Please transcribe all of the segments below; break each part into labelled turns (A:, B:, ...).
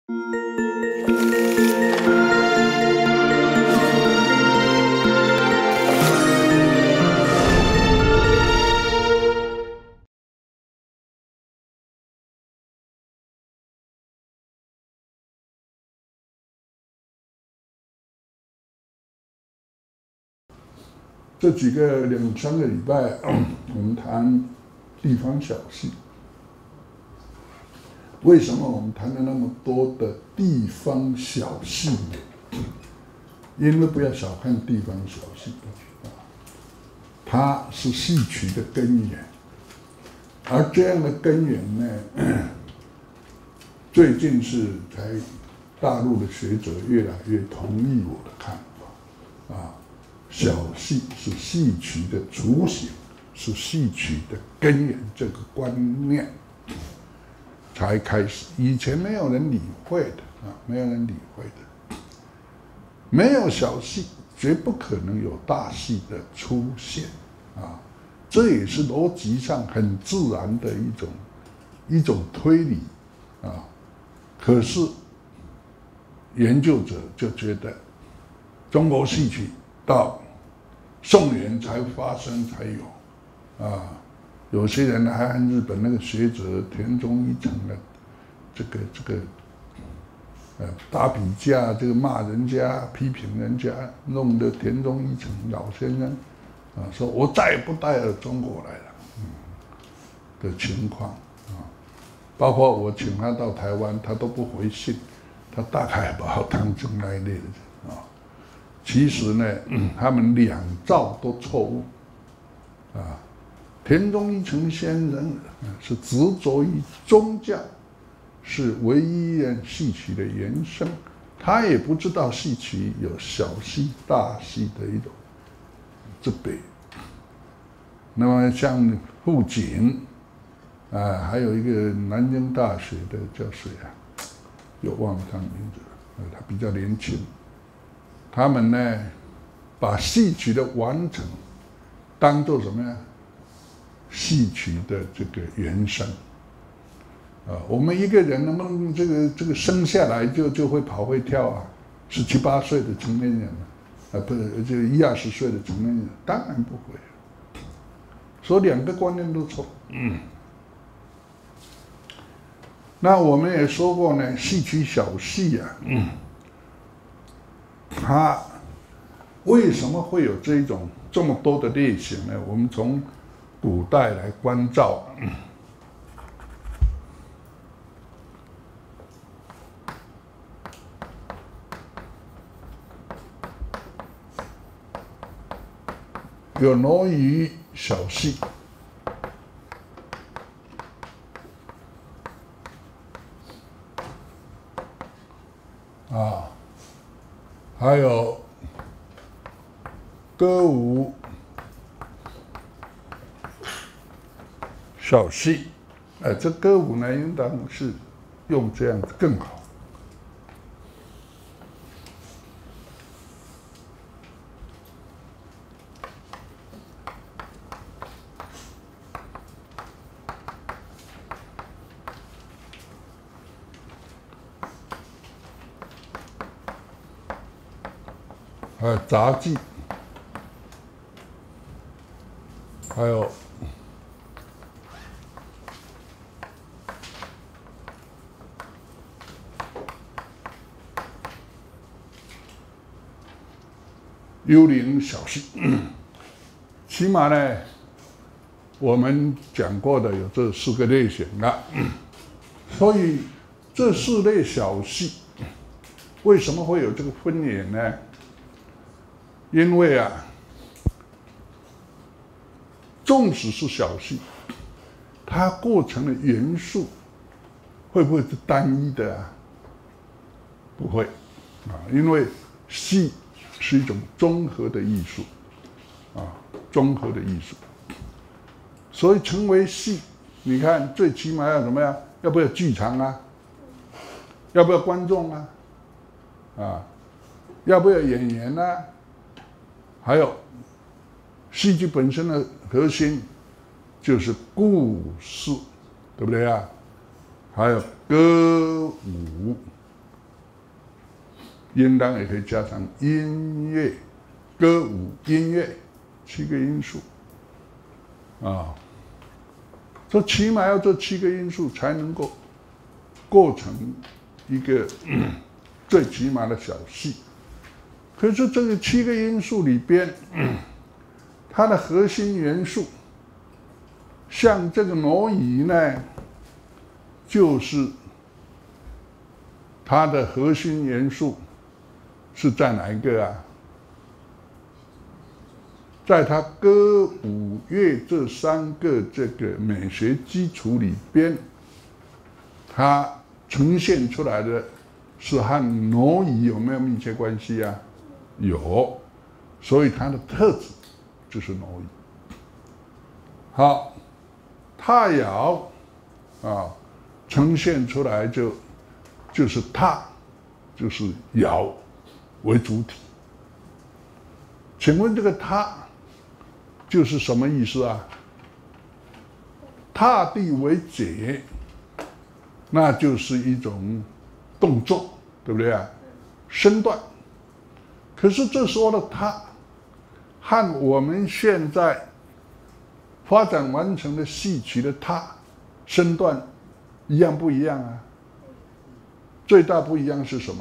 A: 这几个2、3个礼拜，我们谈地方小戏。为什么我们谈了那么多的地方小戏呢？因为不要小看地方小戏，它是戏曲的根源。而这样的根源呢，最近才大陆的学者越来越同意我的看法，小戏是戏曲的雏形，是戏曲的根源，这个观念才开始。以前没有人理会的没有人理会的。没有小戏，绝不可能有大戏的出现这也是逻辑上很自然的一种推理可是研究者就觉得，中国戏曲到宋元才发生才有有些人还按日本那个学者田中一成的这个打笔架，这个骂人家、批评人家，弄得田中一成老先生说我再也不带了中国来了的情况包括我请他到台湾，他都不回信，他大概把我当成那一类的人其实呢，他们2造都错误田中一成先生是执着于宗教，是唯一戏曲的延伸，他也不知道戏曲有小戏、大戏的一种之别。那么像傅景还有一个南京大学的叫谁又忘了他的名字了，他比较年轻。他们呢，把戏曲的完成当作什么呀？戏曲的这个原生我们一个人能不能这个生下来就会跑会跳17、18岁的成年人不是就1、20岁的成年人，当然不会。所以2个观念都错。那我们也说过呢，戏曲小戏它为什么会有这么多的类型呢？我们从古代来关照有挪于小戏还有歌舞小戏这歌舞呢，应当是用这样子更好。还有杂技，还有幽灵小戏，起码呢，我们讲过的有这4个类型了。所以这4类小戏为什么会有这个分野呢？因为纵使是小戏，它构成的元素会不会是单一的不会因为戏是一种综合的艺术综合的艺术。所以成为戏，你看最起码要怎么样？要不要剧场要不要观众要不要演员还有戏剧本身的核心就是故事，对不对还有歌舞应当也可以加上音乐、歌舞、音乐7个因素啊。这起码要这7个因素才能够构成一个最起码的小戏。可是这个7个因素里边，它的核心元素，像这个挪移呢，就是它的核心元素是在哪一个啊？在它歌舞乐这3个这个美学基础里边，它呈现出来的是和挪移有没有密切关系啊？有，所以它的特质就是挪移。好，踏摇啊，呈现出来就是踏，就是摇为主体。请问这个踏就是什么意思啊？踏地为解，那就是一种动作，对不对啊？身段。可是这时候的踏和我们现在发展完成的戏曲的踏身段一样不一样啊？最大不一样是什么？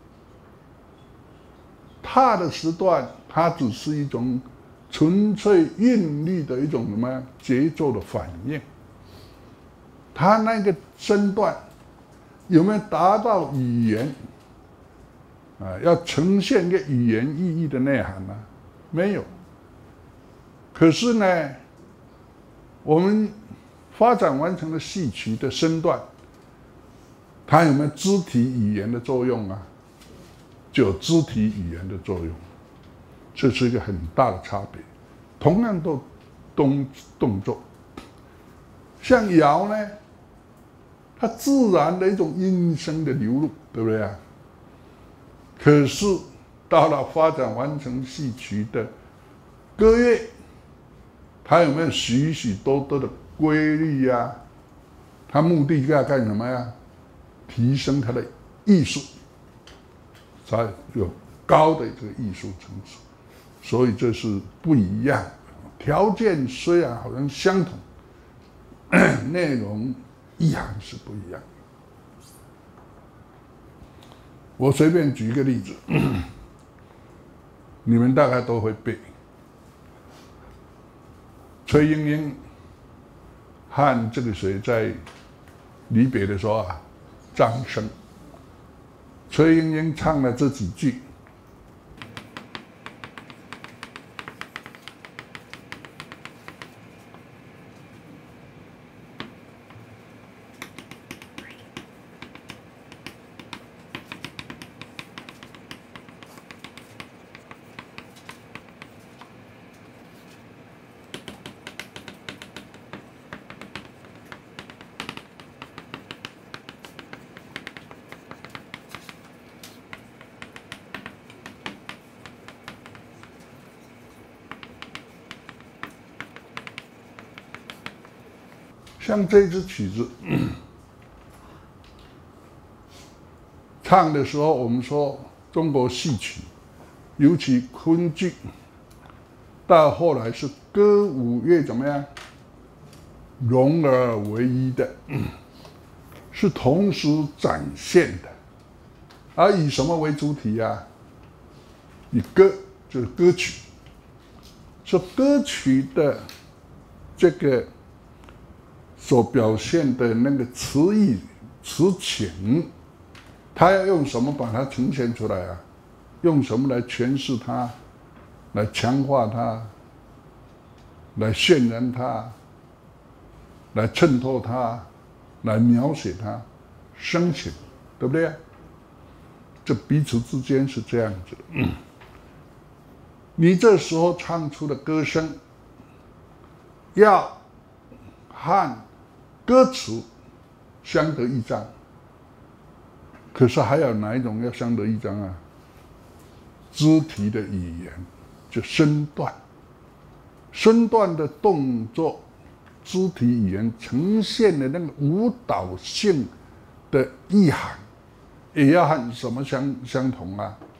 A: 踏的时段，它只是一种纯粹韵律的一种什么节奏的反应，它那个身段有没有达到语言啊？要呈现一个语言意义的内涵呢？没有。可是呢，我们发展完成的戏曲的身段，它有没有肢体语言的作用啊？就有肢体语言的作用，这是一个很大的差别。同样都动作，像摇呢，它自然的一种音声的流露，对不对啊？可是到了发展完成戏曲的歌乐，它有没有许许多多的规律呀？它目的要干什么呀？提升它的艺术，才有高的这个艺术层次。所以这是不一样，条件虽然好像相同，内容意涵是不一样。我随便举一个例子，你们大概都会背。崔莺莺和这个谁在离别的时候啊，张生。崔莺莺唱了这几句。像这支曲子唱的时候，我们说中国戏曲，尤其昆剧，到后来是歌舞乐怎么样融而为一的，是同时展现的，而以什么为主体啊？以歌，就是歌曲，是歌曲的这个所表现的那个词意、词情，他要用什么把它呈现出来啊？用什么来诠释它，来强化它，来渲染它，来衬托它，来描写它，深情，对不对？这彼此之间是这样子。你这时候唱出的歌声，要和歌词相得益彰。可是还有哪一种要相得益彰啊？肢体的语言，就身段，身段的动作，肢体语言呈现的那个舞蹈性的意涵，也要和什么相同啊？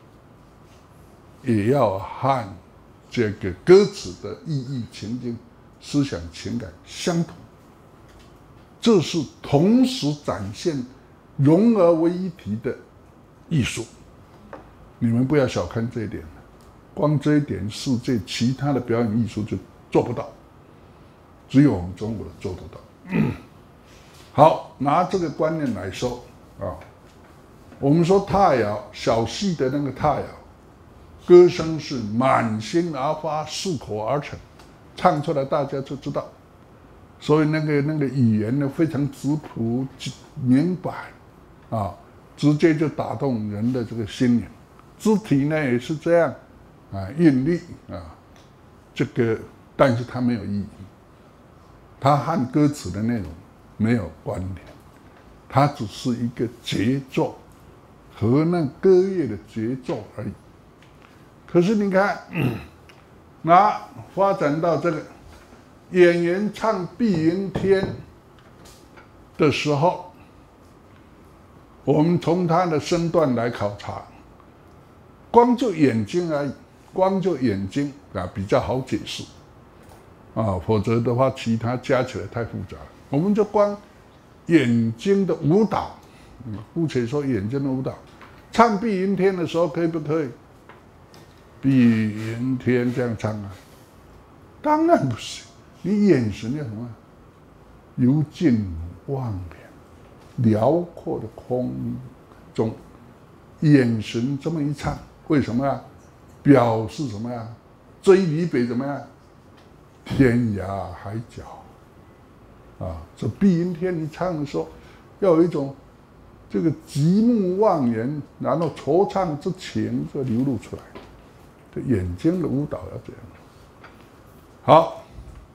A: 也要和这个歌词的意义、情境、思想、情感相同。这是同时展现、融而为一体的艺术。你们不要小看这一点，光这一点，世界其他的表演艺术就做不到，只有我们中国人做得到。好，拿这个观念来说啊，我们说踏谣，小戏的那个踏谣，歌声是满心而发，漱口而成，唱出来大家就知道。所以那个语言呢非常质朴明白，啊，直接就打动人的这个心灵。肢体呢也是这样，啊，韵律啊，这个，但是它没有意义，它和歌词的内容没有关联，它只是一个节奏和那歌乐的节奏而已。可是你看，那发展到这个演员唱《碧云天》的时候，我们从他的身段来考察，光就眼睛而已，光就眼睛啊比较好解释啊，否则的话其他加起来太复杂了。我们就光眼睛的舞蹈，姑且说眼睛的舞蹈，唱《碧云天》的时候可以不可以？碧云天这样唱啊？当然不行，你眼神要什么？由近望远，辽阔的空中，眼神这么一唱。为什么呀？表示什么呀？追离北怎么样？天涯海角啊！这碧云天你唱的时候，要有一种这个极目望远，然后惆怅之情就流露出来。这眼睛的舞蹈要这样。好，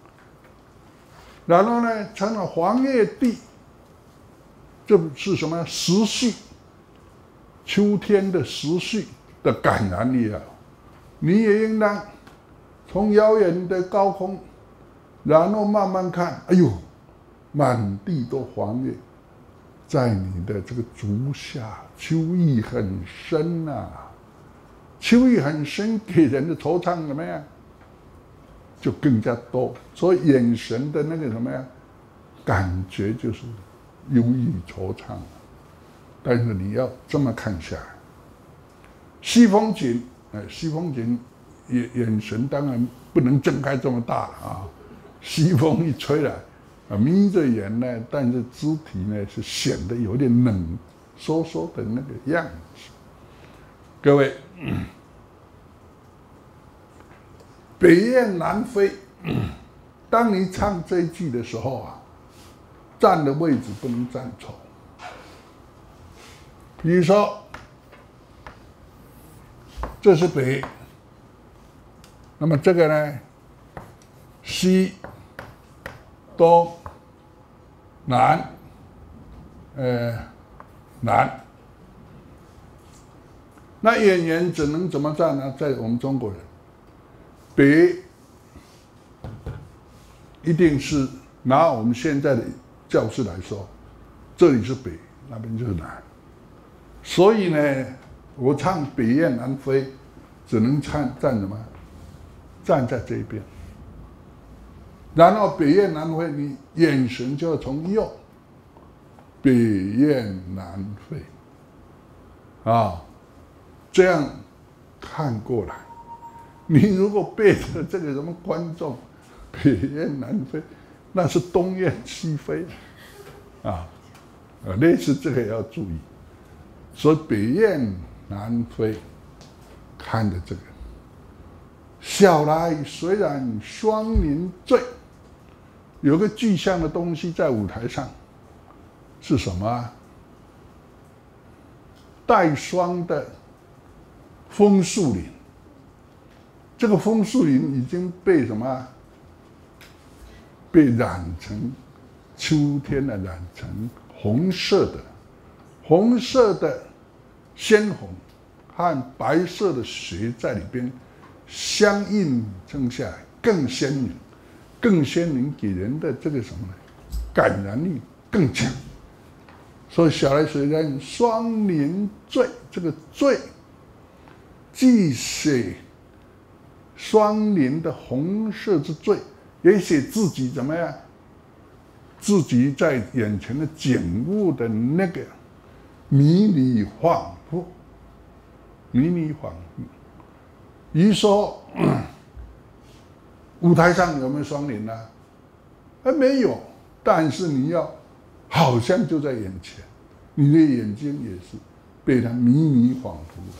A: 然后呢，唱了黄叶地，这是什么？时序，秋天的时序的感染力啊！你也应当从遥远的高空，然后慢慢看，哎呦，满地都黄叶，在你的这个足下，秋意很深啊，秋意很深，给人的惆怅怎么样？就更加多，所以眼神的那个什么呀，感觉就是忧郁惆怅。但是你要这么看下来，西风景，西风景眼神当然不能睁开这么大了啊，西风一吹来，眯着眼呢，但是肢体呢是显得有点冷缩缩的那个样子。各位。北雁南飞，当你唱这一句的时候啊，站的位置不能站错。比如说，这是北，那么这个呢，西、东、南，南。那演员只能怎么站呢？在我们中国人。北一定是拿我们现在的教室来说，这里是北，那边就是南。所以呢，我唱北雁南飞，只能站什么？站在这边。然后北雁南飞，你眼神就要从右，北雁南飞，啊，这样看过来。你如果背着这个什么观众，北雁南飞，那是东雁西飞，啊，类似这个也要注意。所以北雁南飞，看着这个，晓来虽然霜凝醉，有个具象的东西在舞台上，是什么啊？带霜的枫树林。这个枫树林已经被什么？被染成秋天的染成红色的鲜红和白色的血在里边相映衬下来，更鲜明，给人的这个什么呢？感染力更强。所以晓来虽然霜凝醉，这个醉既写双林的红色之罪，也写自己怎么样？自己在眼前的景物的那个迷离恍惚，迷离恍惚。于说，舞台上有没有双林呢？没有，但是你要好像就在眼前，你的眼睛也是被他迷迷恍惚的。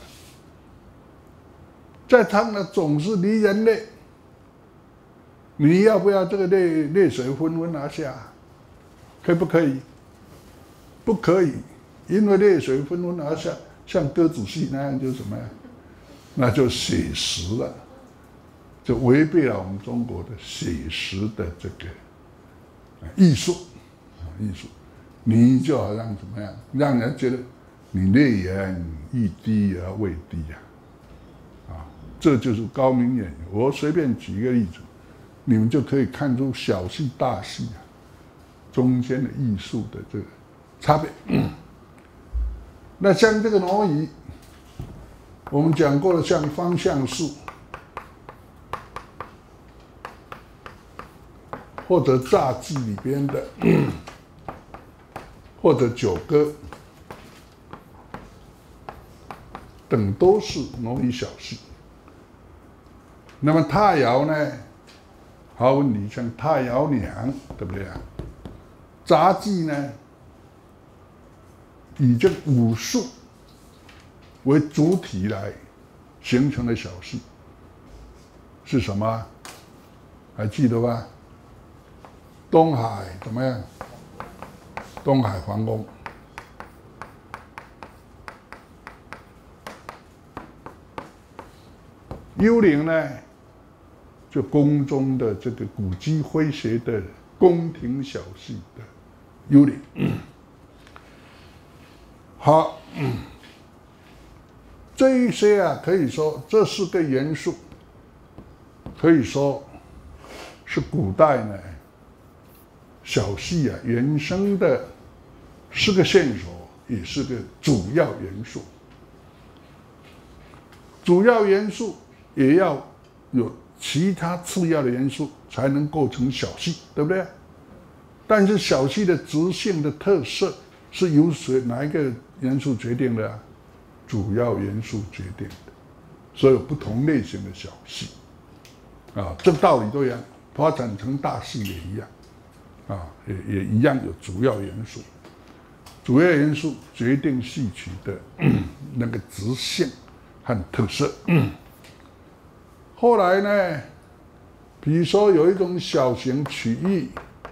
A: 在唱的总是离人泪，你要不要这个泪水纷纷而下？可不可以？不可以，因为泪水纷纷而下，像歌仔戏那样就怎么样？那就写实了，就违背了我们中国的写实的这个艺术，艺术，你就好像怎么样，让人觉得你泪眼欲滴而未滴啊，这就是高明演员。我随便举一个例子，你们就可以看出小戏大戏中间的艺术的这个差别。那像这个挪移，我们讲过了，像方向术或者杂技里边的，或者九歌等，都是挪移小戏。那么踏摇呢？毫无问题，像踏摇娘，对不对啊？杂技呢，以这武术为主体来形成的小戏是什么？还记得吧？东海怎么样？东海皇宫。幽灵呢，就宫中的这个古机诙谐的宫廷小戏的幽灵。好，这一些可以说这是个元素，可以说是古代呢小戏原生的是个线索，也是个主要元素。主要元素也要有其他次要的元素才能构成小戏，对不对？但是小戏的直性的特色是由哪一个元素决定的？主要元素决定的。所以有不同类型的小戏这个道理都一样，发展成大戏也一样也一样有主要元素。主要元素决定戏曲的那个直性和特色。后来呢，比如说有一种小型曲艺，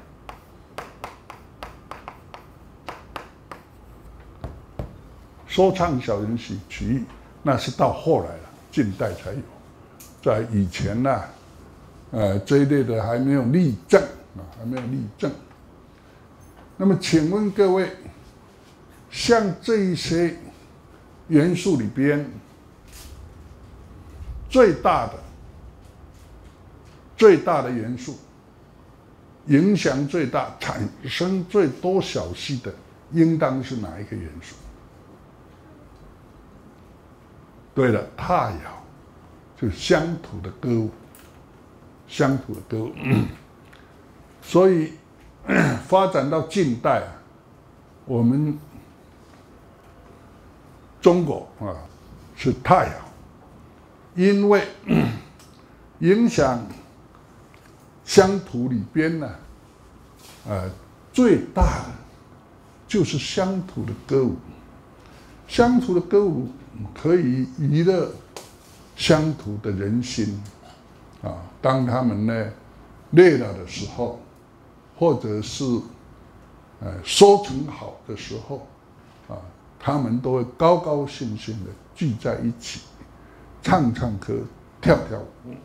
A: 说唱小型曲艺，那是到后来了，近代才有，在以前呢，这一类的还没有例证还没有例证。那么，请问各位，像这一些元素里边，最大的元素，影响最大、产生最多小戏的，应当是哪一个元素？对了，踏摇，就是乡土的歌舞，乡土的歌舞。所以发展到近代我们中国是踏摇，因为影响乡土里边呢，最大的就是乡土的歌舞。乡土的歌舞可以娱乐乡土的人心当他们呢累了的时候，或者是收成好的时候他们都会高高兴兴的聚在一起，唱唱歌，跳跳舞。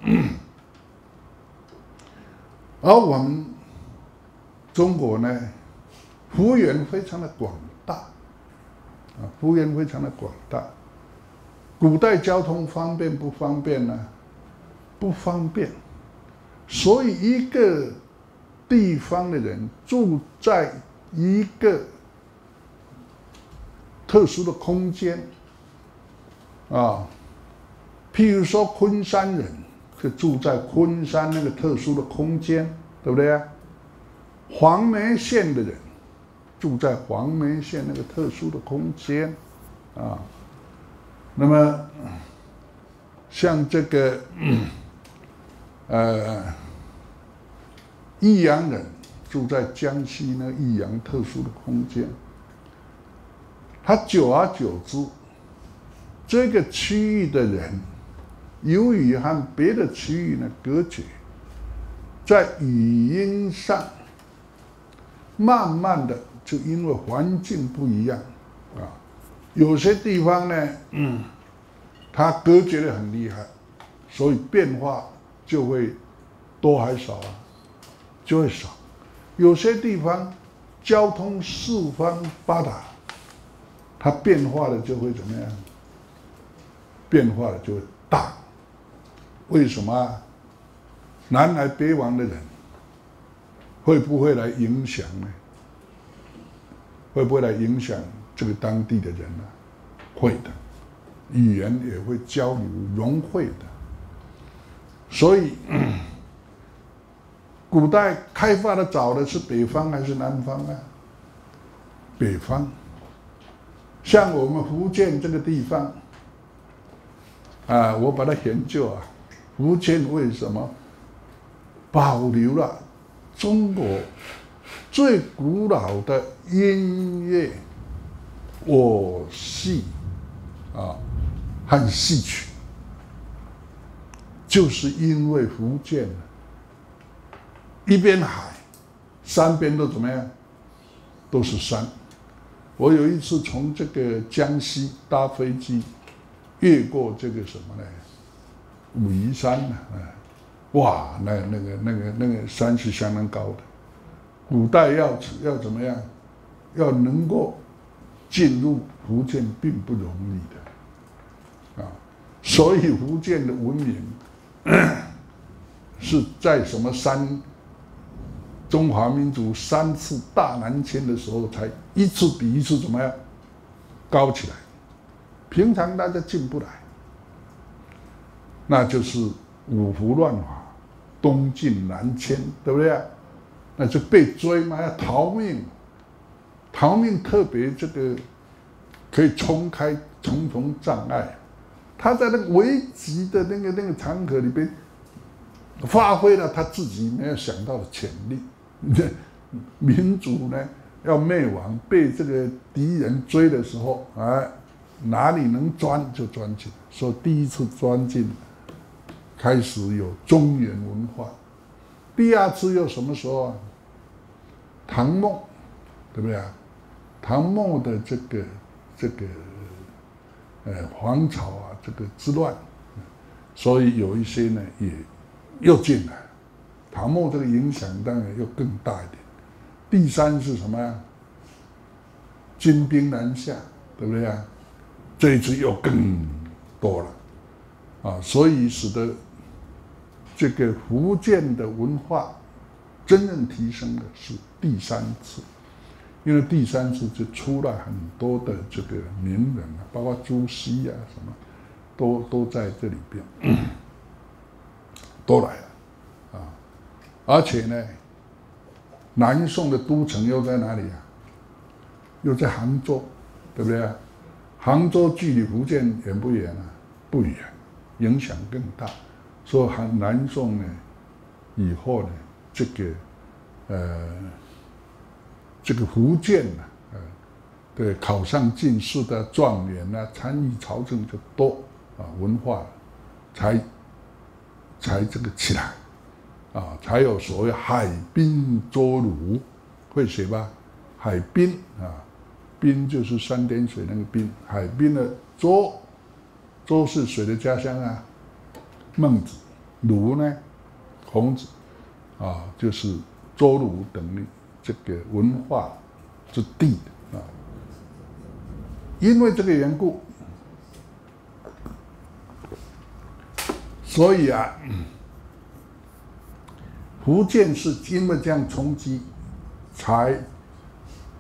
A: 而我们中国呢，幅员非常的广大幅员非常的广大。古代交通方便不方便呢？不方便。所以一个地方的人住在一个特殊的空间譬如说昆山人就住在昆山那个特殊的空间，对不对啊？黄梅县的人住在黄梅县那个特殊的空间啊。那么像这个益阳人住在江西那益阳特殊的空间，他久而久之，这个区域的人由于和别的区域呢隔绝，在语音上慢慢的就因为环境不一样啊，有些地方呢，它隔绝的很厉害，所以变化就会多还少啊，就会少。有些地方交通四方八达，它变化的就会怎么样？变化的就会大。为什么啊？南来北往的人会不会来影响呢？会不会来影响这个当地的人呢？会的，语言也会交流融汇的。所以，古代开发的早的是北方还是南方啊？北方。像我们福建这个地方，我把它研究啊，福建为什么保留了中国最古老的音乐乐戏和戏曲，就是因为福建一边海，三边都怎么样？都是山。我有一次从这个江西搭飞机越过这个什么呢？武夷山呢？哇，那个山是相当高的。古代要怎么样？要能够进入福建并不容易的，所以福建的文明是在什么山？中华民族3次大南迁的时候，才一次比一次怎么样高起来。平常大家进不来，那就是五胡乱华，东进南迁，对不对啊？那就被追嘛，要逃命。逃命特别这个可以冲开重重障碍。他在那个危急的那个场合里边，发挥了他自己没有想到的潜力。民族呢要灭亡，被这个敌人追的时候，哪里能钻就钻进。所以第一次钻进，开始有中原文化。第二次又什么时候啊？唐末，对不对啊？唐末的这个皇朝啊，这个之乱，所以有一些呢也又进来。唐末这个影响当然又更大一点。第三是什么呀？金兵南下，对不对啊？这一次又更多了，所以使得这个福建的文化真正提升的是第三次，因为第三次就出了很多的这个名人啊，包括朱熹啊什么，都在这里边，都来了。而且呢，南宋的都城又在哪里啊？又在杭州，对不对啊？杭州距离福建远不远啊？不远，影响更大。所以南宋呢，以后呢，这个福建呢，对，考上进士的状元啊，参与朝政就多文化才这个起来。才有所谓海滨捉虏，会写吧？海滨滨就是三点水那个滨，海滨的捉是谁的家乡啊？孟子，儒呢？孔子，就是捉虏等于这个文化之地的因为这个缘故，所以福建是因为这样冲击才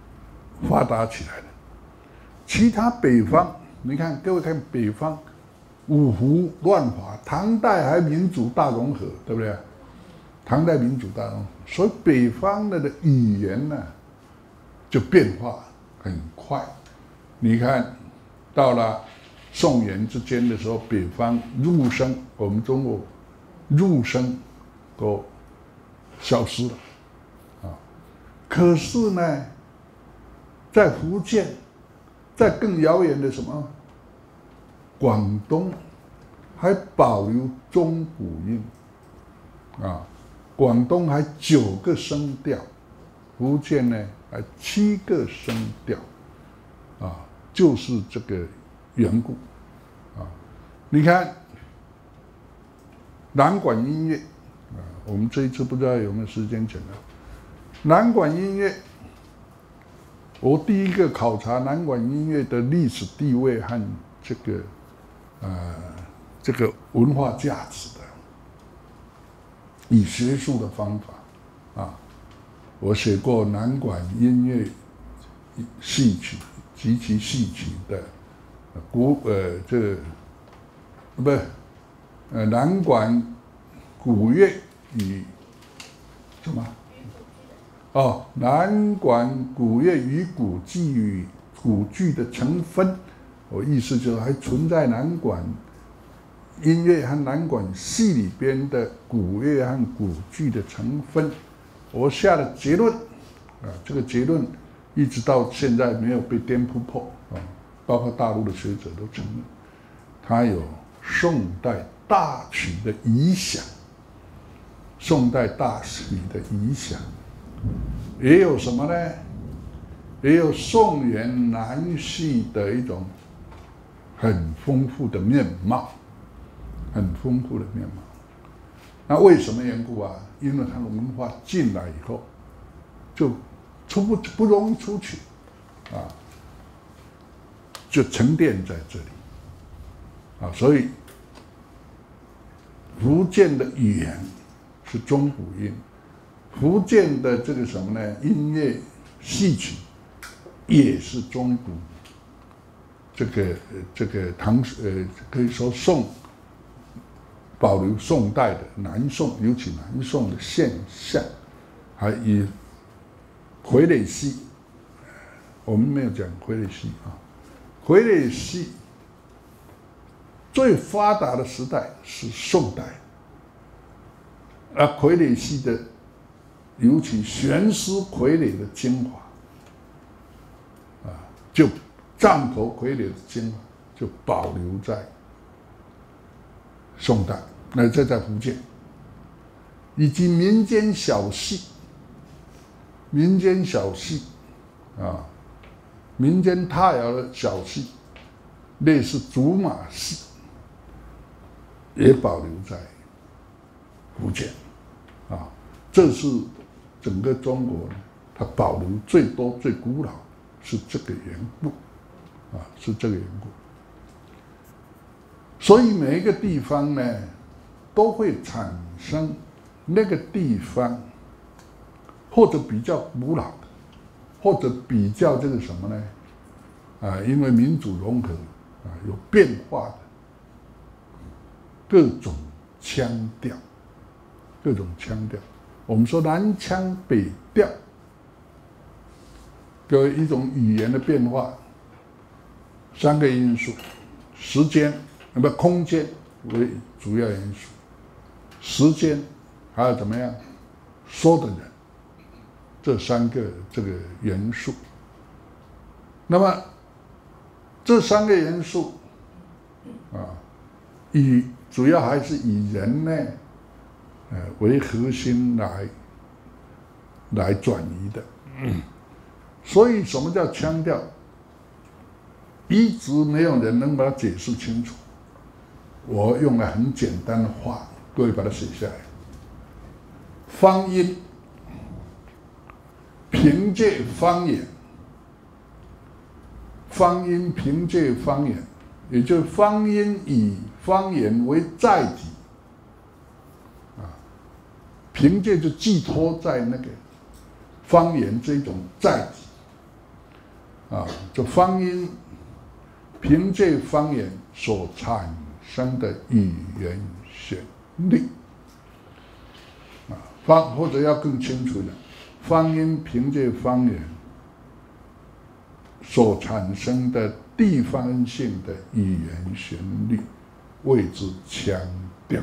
A: 发达起来的。其他北方，你看各位看北方， 五胡乱华，唐代还民族大融合，对不对？唐代民族大融合，所以北方的语言呢，就变化很快。你看，到了宋元之间的时候，北方入声，我们中国入声都消失了啊。可是呢，在福建，在更遥远的什么广东，还保留中古音啊。广东还9个声调，福建呢还7个声调啊，就是这个缘故啊。你看南管音乐啊，我们这一次不知道有没有时间讲到南管音乐。我第一个考察南管音乐的历史地位和这个文化价值的，以学术的方法啊，我写过南管音乐戏曲及其戏曲的南管古乐与什么？哦，南管古乐与古剧的成分，我意思就是还存在南管音乐和南管戏里边的古乐和古剧的成分。我下了结论啊，这个结论一直到现在没有被颠扑破啊，包括大陆的学者都承认，它有宋代大曲的遗响，宋代大曲的遗响。也有什么呢？也有宋元南戏的一种很丰富的面貌，很丰富的面貌。那为什么缘故啊？因为它的文化进来以后，就不容易出去啊，就沉淀在这里啊。所以福建的语言是中古音。福建的这个什么呢？音乐戏曲也是中古，这个可以说保留宋代的南宋，尤其南宋的现象，还以傀儡戏，我们没有讲傀儡戏啊。傀儡戏最发达的时代是宋代，而傀儡戏的尤其悬丝傀儡的精华啊，就杖头傀儡的精华就保留在宋代，那这在福建，以及民间小戏啊，民间踏摇的小戏，类似竹马戏，也保留在福建啊，这是整个中国呢，它保留最多、最古老是这个缘故，啊，是这个缘故。所以每一个地方呢，都会产生那个地方或者比较古老的，或者比较这个什么呢？啊，因为民主融合啊，有变化的各种腔调，各种腔调。我们说南腔北调，各位一种语言的变化，3个因素：时间、空间为主要因素，时间还有怎么样说的人，这3个这个元素。那么这3个元素啊，主要还是以人呢为核心来转移的，所以什么叫腔调，一直没有人能把它解释清楚。我用了很简单的话，各位把它写下来。方音凭借方言，方音凭借方言，也就是方音以方言为载体。凭借就寄托在那个方言这种载体啊，这方音凭借方言所产生的语言旋律或者要更清楚的，方音凭借方言所产生的地方性的语言旋律谓之腔调。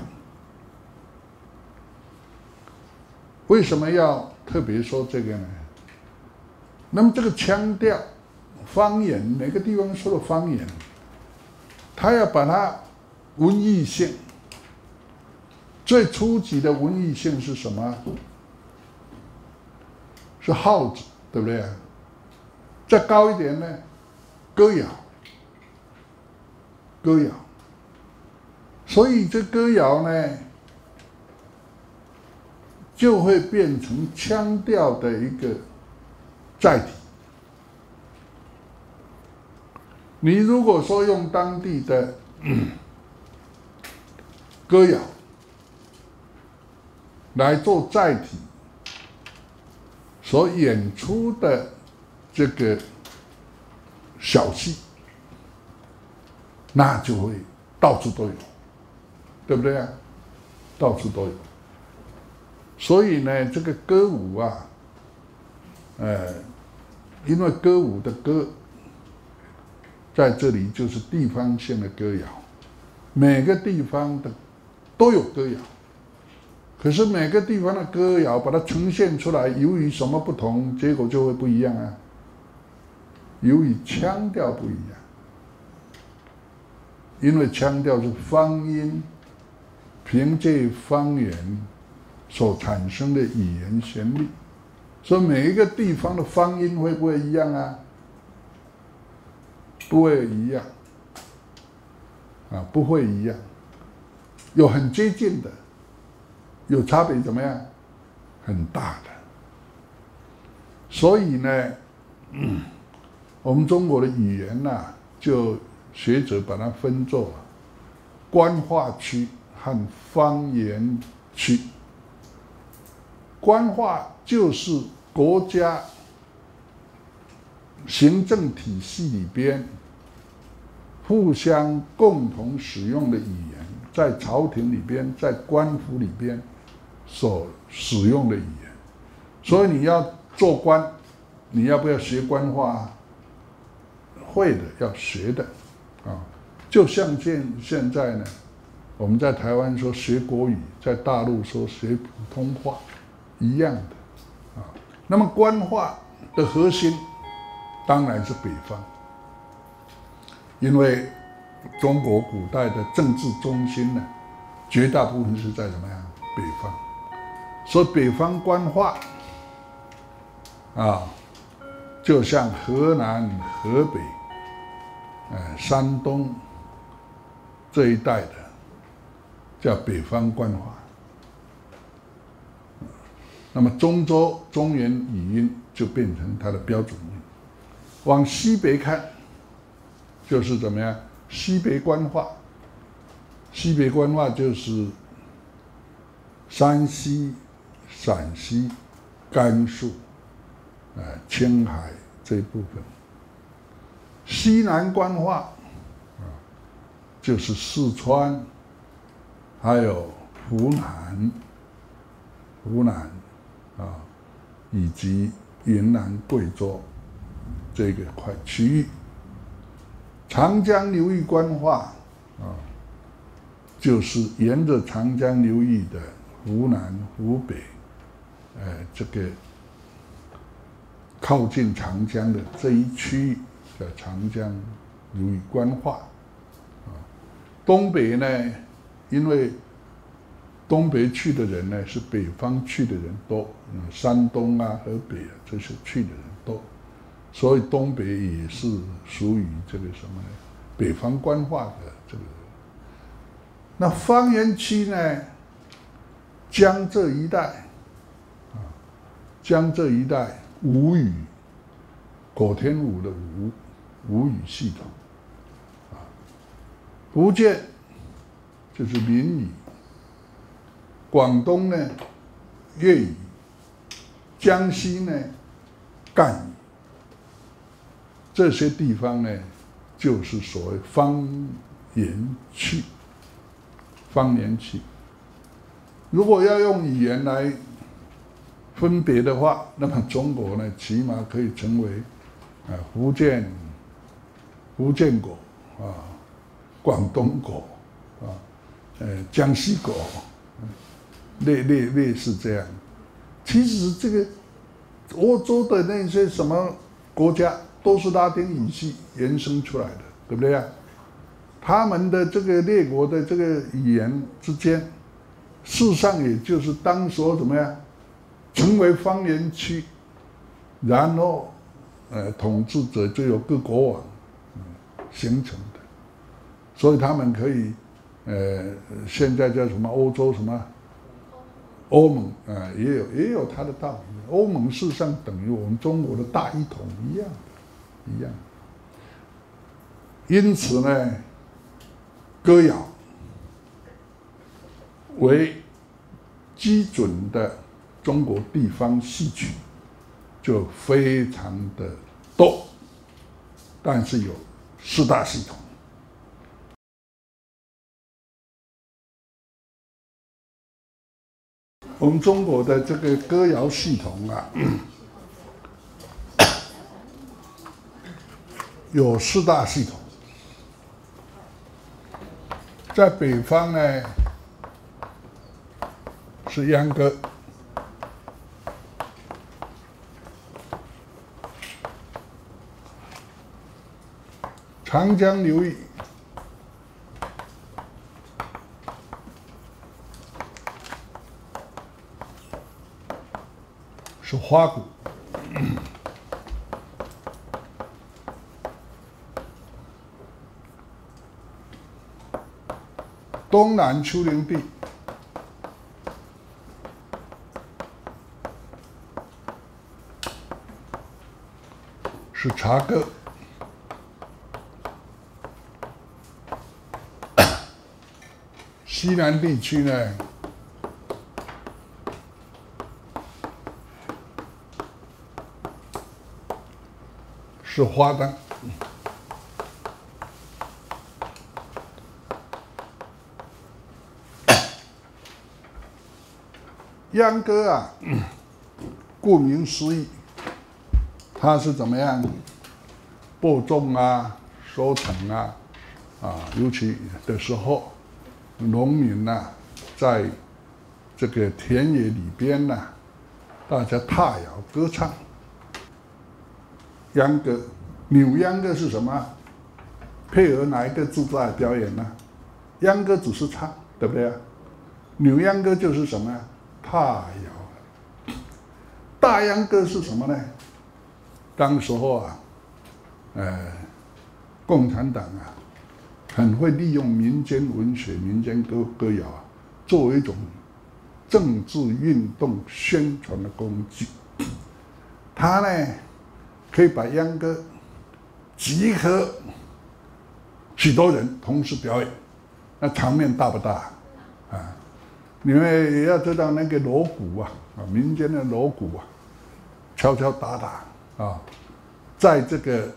A: 为什么要特别说这个呢？那么这个腔调方言，每个地方说的方言，他要把它文艺性，最初级的文艺性是什么？是号子，对不对？再高一点呢，歌谣，歌谣。所以这歌谣呢，就会变成腔调的一个载体。你如果说用当地的歌谣来做载体，所演出的这个小戏，那就会到处都有，对不对啊？到处都有。所以呢，这个歌舞啊，因为歌舞的歌在这里就是地方性的歌谣，每个地方的都有歌谣，可是每个地方的歌谣把它呈现出来，由于什么不同，结果就会不一样啊。由于腔调不一样，因为腔调是方音凭借方言所产生的语言旋律，所以每一个地方的方音会不会一样啊？不会一样，不会一样，有很接近的，有差别怎么样？很大的。所以呢，我们中国的语言呐，就学者把它分作官话区和方言区。官话就是国家行政体系里边互相共同使用的语言，在朝廷里边，在官府里边所使用的语言。所以你要做官，你要不要学官话啊？会的，要学的就像现在呢，我们在台湾说学国语，在大陆说学普通话一样的那么官话的核心当然是北方，因为中国古代的政治中心呢，绝大部分是在怎么样？北方，所以北方官话就像河南、河北、山东这一带的，叫北方官话。那么中州中原语音就变成它的标准音。往西北看，就是怎么样？西北官话。西北官话就是山西、陕西、甘肃、青海这一部分。西南官话就是四川，还有湖南以及云南、贵州这个块区域。长江流域官话就是沿着长江流域的湖南、湖北，这个靠近长江的这一区域的长江流域官话。东北呢，因为东北去的人呢是北方去的人多，山东啊、河北啊这些去的人多，所以东北也是属于这个什么呢？北方官话的这个。那方言区呢，江浙一带，江浙一带吴语，口天吴的吴语系统。福建就是闽语，广东呢粤语，江西呢赣语，这些地方呢就是所谓方言区。 方言区。如果要用语言来分别的话，那么中国呢，起码可以成为福建国广东国江西国，类似这样。其实这个欧洲的那些什么国家都是拉丁语系延伸出来的，对不对啊？他们的这个列国的这个语言之间，事实上也就是当时怎么样，成为方言区，然后统治者就有各国王形成的，所以他们可以现在叫什么欧洲什么欧盟也有它的道理。欧盟事实上等于我们中国的大一统一样。因此呢，歌谣为基准的中国地方戏曲就非常的多，但是有4大系统。我们中国的这个歌谣系统有4大系统。在北方呢是秧歌，长江流域是花鼓，东南丘陵地是茶歌，西南地区呢是花灯。秧歌顾名思义，它是怎么样播种收成尤其的时候，农民在这个田野里边大家踏摇歌唱。秧歌，扭秧歌是什么？配合哪一个字在表演呢？秧歌只是唱，对不对啊？扭秧歌就是什么呀？踏摇。大秧歌是什么呢？当时候共产党很会利用民间文学、民间歌谣作为一种政治运动宣传的工具。他呢可以把秧歌集合许多人同时表演，那场面大不大你们也要知道那个锣鼓民间的锣鼓敲敲打打在这个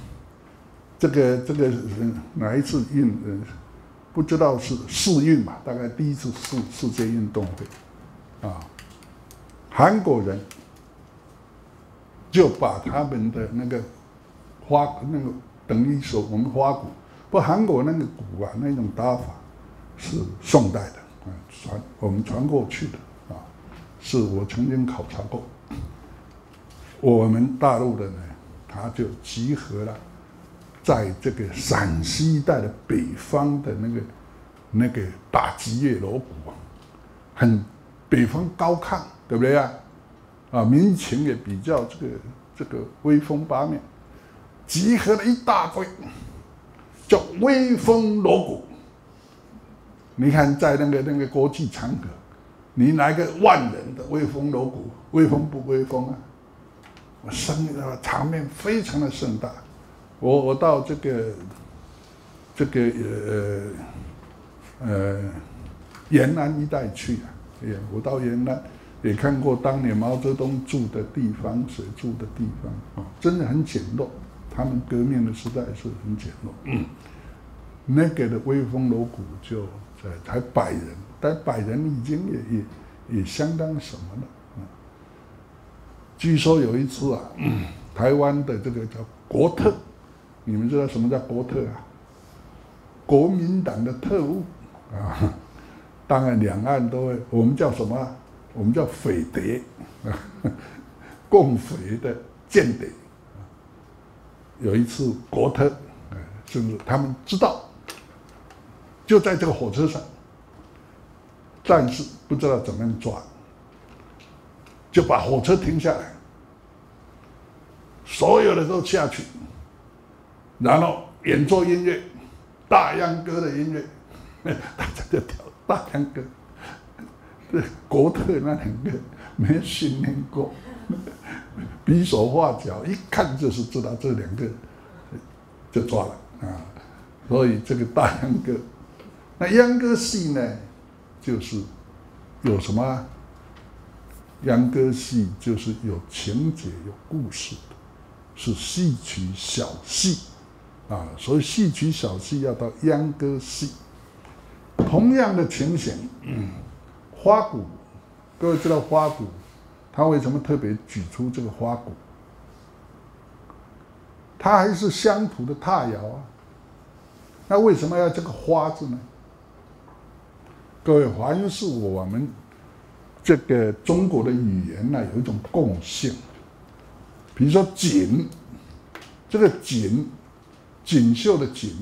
A: 哪一次不知道是世运吧，大概第一次世界运动会韩国人就把他们的那个等于说我们花鼓，不，韩国那个鼓那种打法是宋代的我们传过去的是我曾经考察过。我们大陆的呢，它就集合了在这个陕西一带的北方的那个打击乐锣鼓很北方高亢，对不对民情也比较这个威风八面，集合了一大堆，叫威风锣鼓。你看在那个国际场合，你来个万人的威风锣鼓，威风不威风场面非常的盛大。我到这个延安一带去我到延安也看过当年毛泽东住的地方，谁住的地方真的很简陋。他们革命的时代是很简陋。 那个的威风锣鼓就才100人，但100人已经也相当什么了。据说有一次啊，台湾的这个叫国特，你们知道什么叫国特啊？国民党的特务啊，当然两岸都会，我们叫什么？我们叫匪谍，共匪的间谍。有一次国特，是不是他们知道？就在这个火车上，但是不知道怎么样抓，就把火车停下来，所有的都下去，然后演奏音乐，大秧歌的音乐，大家就跳大秧歌。这国特那2个没训练过，比手画脚，一看就是知道这2个就抓了啊。所以这个大秧歌，那秧歌戏呢，就是有什么？秧歌戏就是有情节、有故事的，是戏曲小戏啊。所以戏曲小戏要到秧歌戏。同样的情形，花鼓，各位知道花鼓，他为什么特别举出这个花鼓？它还是乡土的踏谣啊。那为什么要这个花字呢？各位，凡是我们这个中国的语言呢，有一种共性，比如说锦，这个锦，锦绣的锦，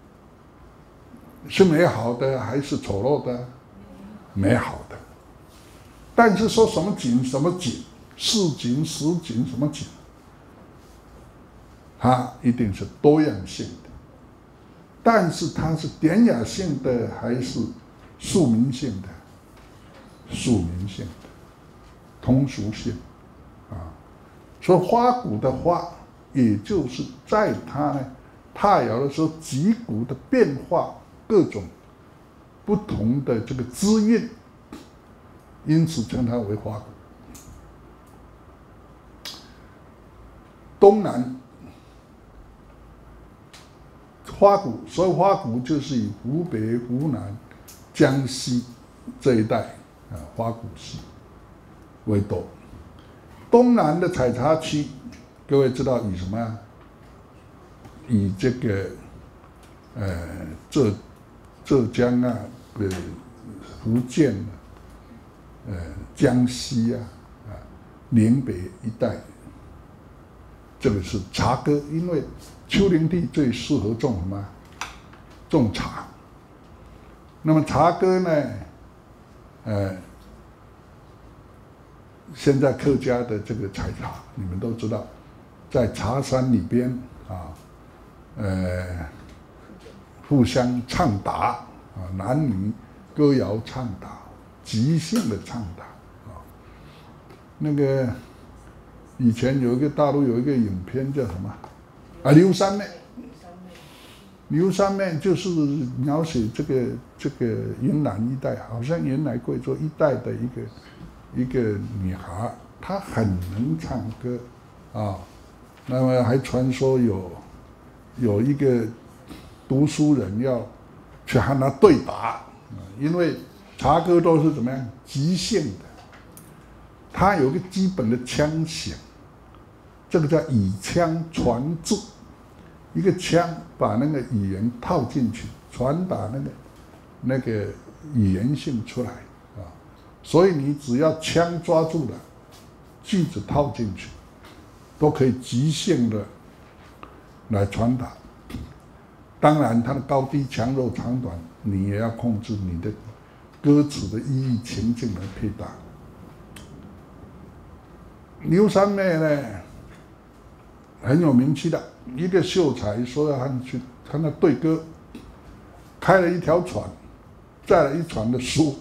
A: 是美好的还是丑陋的？美好的。但是说什么锦什么锦，市锦、实锦什么锦，它一定是多样性的。但是它是典雅性的还是庶民性的？庶民性的，通俗性啊。所以花鼓的花，也就是在它呢踏谣的时候，击鼓的变化，各种不同的这个滋韵，因此称它为花鼓。东南花鼓，所以花鼓就是以湖北、湖南、江西这一带啊花鼓戏为多。东南的采茶区，各位知道以什么呀？以这个浙江啊，福建啊，江西啊，宁北一带，这个是茶歌，因为丘陵地最适合种什么？种茶。那么茶歌呢，现在客家的这个采茶，你们都知道，在茶山里边啊，互相唱打啊，男女歌谣唱打，即兴的唱打啊。那个以前有一个大陆有一个影片叫什么啊？刘三妹。刘三妹就是描写这个云南一带，好像云南贵州一带的一个女孩，她很能唱歌啊。那么还传说有一个读书人要去和她对答，因为茶歌都是怎么样即兴的，它有一个基本的腔型，这个叫以腔传字。一个腔把那个语言套进去，传达那个语言性出来啊。所以你只要腔抓住了，句子套进去，都可以即兴的来传达。当然，它的高低、强弱、长短，你也要控制你的歌词的意义、情境来配搭。刘三妹呢，很有名气的。一个秀才说要和他对歌，开了一条船，载了一船的书，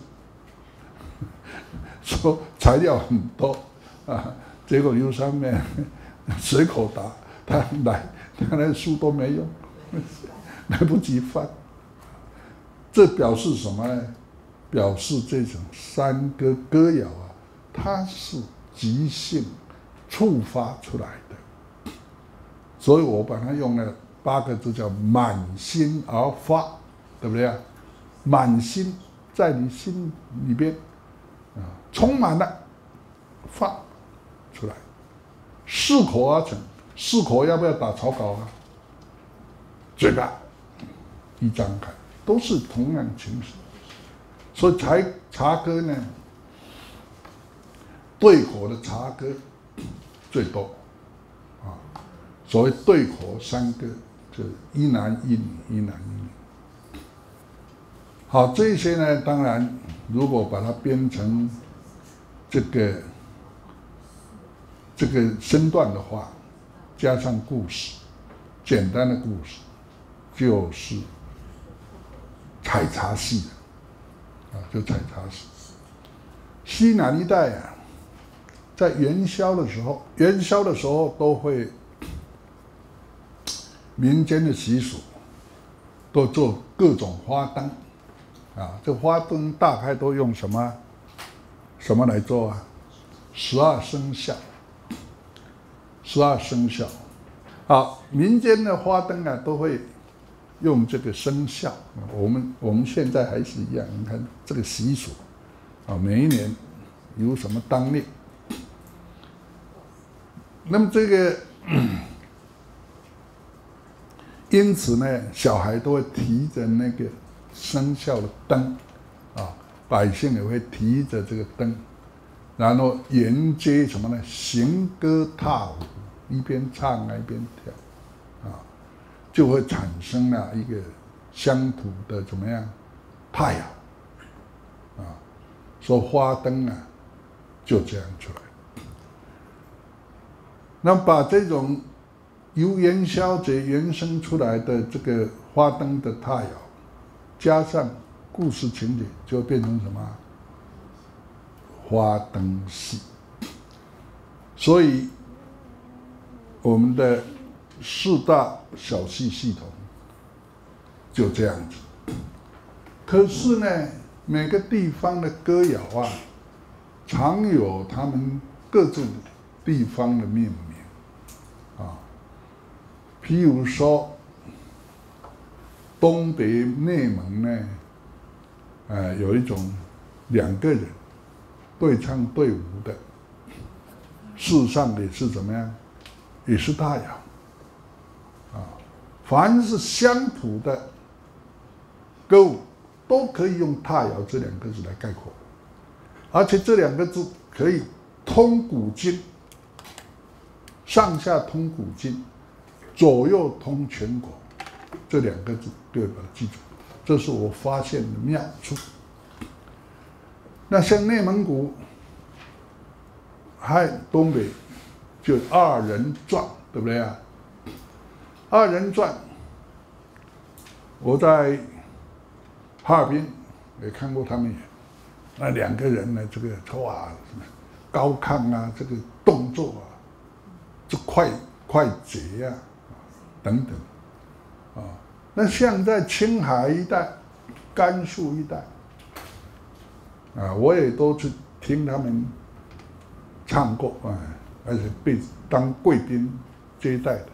A: 说材料很多啊。结果刘三妹随口答，他那书都没用，来不及翻。这表示什么呢？表示这种山歌歌谣啊，它是即兴触发出来的。所以我把它用了 8个字叫满心而发，对不对啊？满心在你心里边充满了，发出来，适可而成。适可要不要打草稿啊？嘴巴一张开，都是同样情绪。所以茶歌呢，对口的茶歌最多啊。所谓对口山歌，就一男一女，一男一女。好，这些呢，当然如果把它编成这个身段的话，加上故事，简单的故事，就是采茶戏就采茶戏。西南一带在元宵的时候都会民间的习俗，都做各种花灯这花灯大概都用什么来做啊？12生肖。12生肖，好，民间的花灯都会用这个生肖。我们现在还是一样，你看这个习俗每一年有什么当令。那么这个，因此呢，小孩都会提着那个生肖的灯百姓也会提着这个灯，然后沿街什么呢？行歌踏舞，一边唱一边跳，就会产生了一个乡土的怎么样态所以花灯就这样出来。那把这种由元宵节延伸出来的这个花灯的态加上故事情节，就变成什么？花灯戏。所以我们的4大小戏系统就这样子。可是呢，每个地方的歌谣常有他们各自地方的命名譬如说东北内蒙呢，有一种2个人对唱对舞的，事实上也是怎么样，也是大谣凡是乡土的歌舞都可以用踏谣这2个字来概括，而且这2个字可以通古今，上下通古今，左右通全国，这2个字各位把它记住，这是我发现的妙处。那像内蒙古和东北就2人转，对不对啊？2人转，我在哈尔滨也看过他们演，那2个人呢，这个高亢这个动作这快捷等等那像在青海一带、甘肃一带我也都去听他们唱过而且被当贵宾接待的，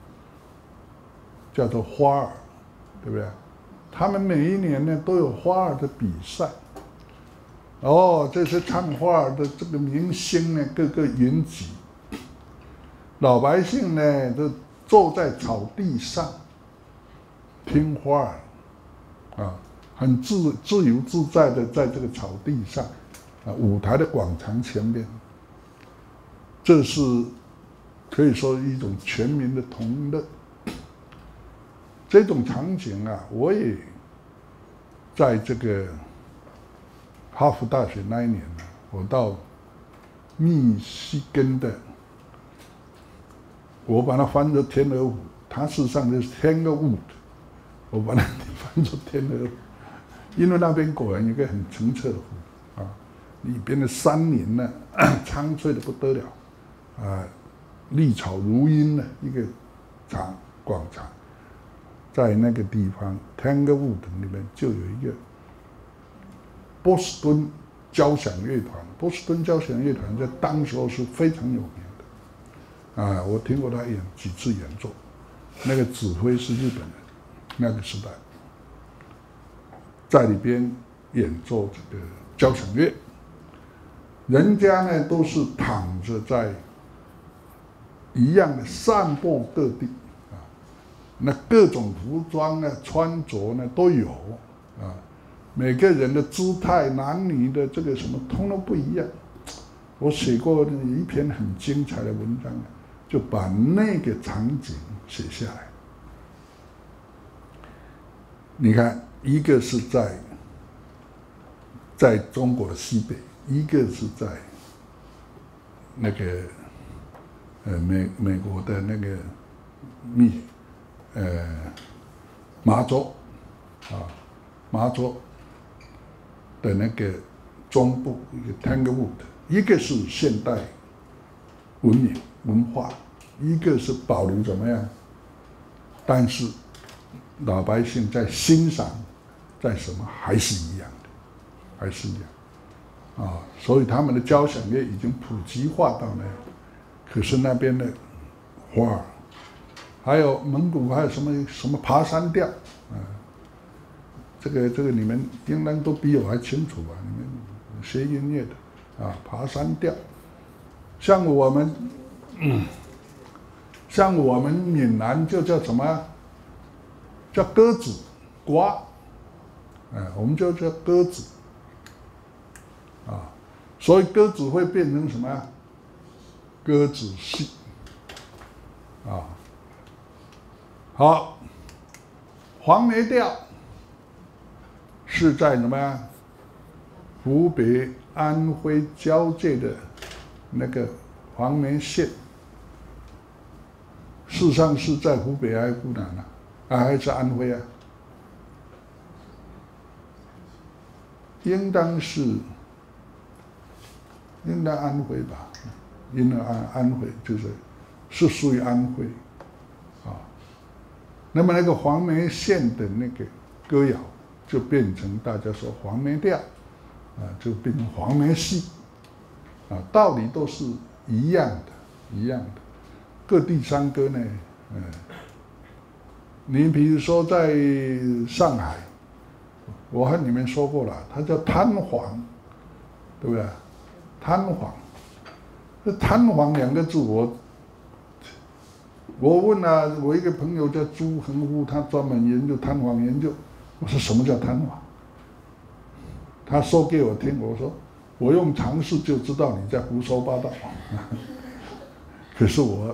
A: 叫做花儿，对不对？他们每一年呢都有花儿的比赛。这些唱花儿的这个明星呢，个个云集。老百姓呢，都坐在草地上听花儿很自由自在的在这个草地上舞台的广场前面，这是可以说一种全民的同乐。这种场景我也在这个哈佛大学那一年我到密西根的，我把它翻作天鹅湖，它事实上就是天鹅湖，我把它翻作天鹅湖，因为那边果然有一个很澄澈的湖里边的山林苍翠的不得了绿草如茵的一个广场。在那个地方 Tanglewood 里面就有一个波士顿交响乐团。波士顿交响乐团在当时候是非常有名的我听过他几次演奏那个指挥是日本人，那个时代，在里边演奏这个交响乐。人家呢都是躺着在一样的散布各地啊，那各种服装呢、穿着呢都有啊，每个人的姿态、男女的这个什么，通通不一样。我写过一篇很精彩的文章，就把那个场景写下来。你看，一个是在中国的西北。一个是在那个美国的那个麻州麻州的那个中部一个 Tanglewood， 一个是现代文明文化，一个是保留怎么样？但是老百姓在欣赏，在什么还是一样的，还是一样。所以他们的交响乐已经普及化到那，可是那边的花儿，还有蒙古，还有什么爬山调，这个你们应当都比我还清楚吧？你们学音乐的爬山调，像我们闽南就叫什么？叫鸽子瓜，我们就叫鸽子。所以鸽子会变成什么呀？鸽子戏好，黄梅调是在什么呀？湖北、安徽交界的那个黄梅县，事实上是在湖北还是湖南还是安徽啊？应当安徽吧，应当安徽是属于安徽那么那个黄梅县的那个歌谣就变成大家说黄梅调就变成黄梅戏道理都是一样的。各地山歌呢，你比如说在上海，我和你们说过了，它叫滩黄，对不对？滩黄，这滩黄两个字我问我一个朋友叫朱恒富，他专门研究滩黄研究。我说什么叫滩黄？他说给我听，我说我用常识就知道你在胡说八道。可是我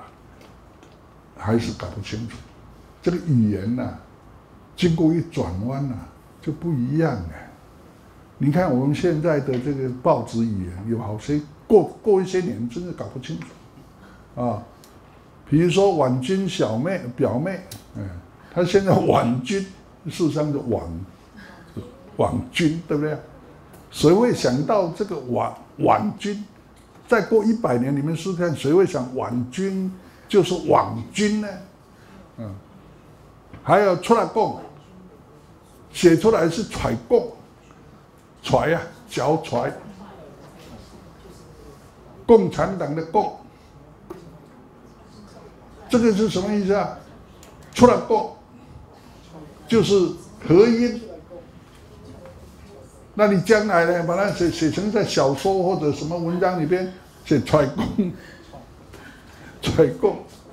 A: 还是搞不清楚，这个语言经过一转弯就不一样你看我们现在的这个报纸语言，有好些过一些年真的搞不清楚比如说婉君表妹，她现在婉君，事实上是婉君，对不对？谁会想到这个婉君？再过100年，你们试试看，谁会想婉君就是婉君呢？还有出来供，写出来是揣供。揣脚揣，共产党的共，这个是什么意思啊？出来共，就是合音。那你将来呢，把它写成在小说或者什么文章里边写揣共，揣共，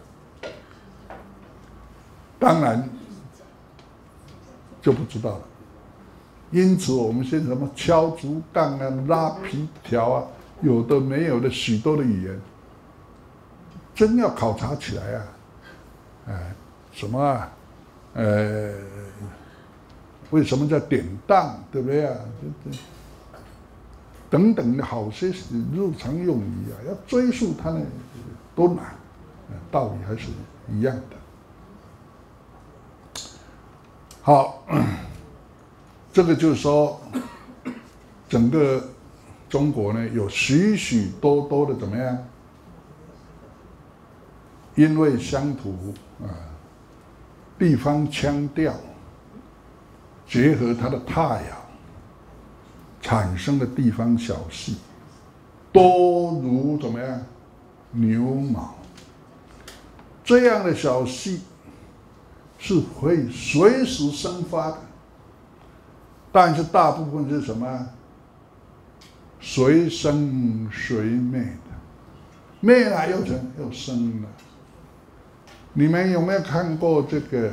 A: 当然就不知道了。因此，我们现在什么敲竹杠拉皮条有的没有的许多的语言，真要考察起来什么为什么叫典当，对不对等等的好些日常用语要追溯它呢，多难，道理还是一样的。好。这个就是说，整个中国呢有许许多多的怎么样？因为乡土地方腔调结合它的踏谣产生的地方小戏，多如怎么样牛毛这样的小戏是会随时生发的，但是大部分是什么？随生随灭的，灭了又生了。你们有没有看过这个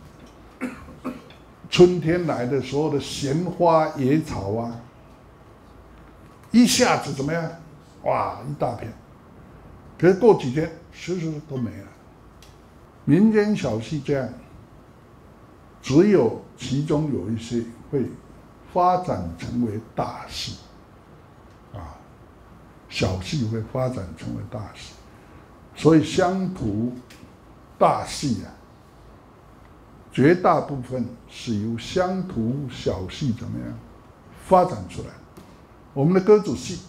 A: 春天来的时候的闲花野草啊？一下子怎么样？哇，一大片。可是过几天，其实都没了。民间小戏这样，只有其中有一些会发展成为大戏，小戏会发展成为大戏，所以乡土大戏绝大部分是由乡土小戏怎么样发展出来。我们的歌子戏，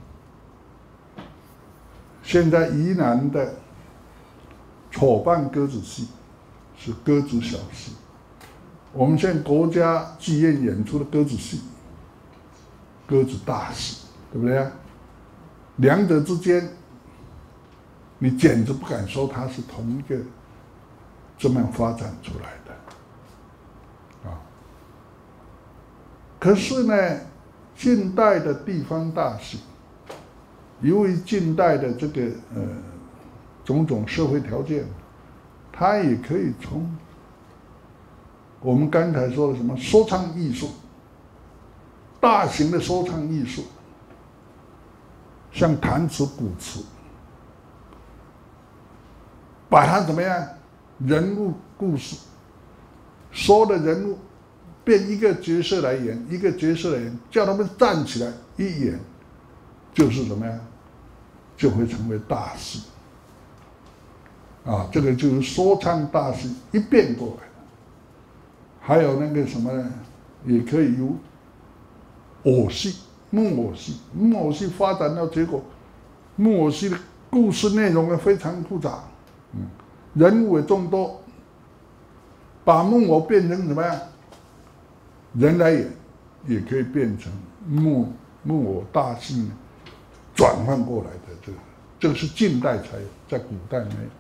A: 现在宜兰的筹办歌子戏是歌子小戏，我们现在国家剧院演出的歌子戏，歌子大戏，对不对？两者之间，你简直不敢说它是同一个这么样发展出来的，可是呢，近代的地方大戏，由于近代的这个种种社会条件，它也可以从我们刚才说的什么说唱艺术，大型的说唱艺术，像弹词、古词，把它怎么样？人物故事，所有的人物变一个角色来演，一个角色来演，叫他们站起来一演，就是怎么样？就会成为大戏。这个就是说唱大戏一变过来。还有那个什么呢？也可以由偶戏、木偶戏，木偶戏发展到结果，木偶戏的故事内容也非常复杂，人物也众多，把木偶变成什么样？人来演，也可以变成木偶大戏呢，转换过来的这个是近代才有，在古代没有。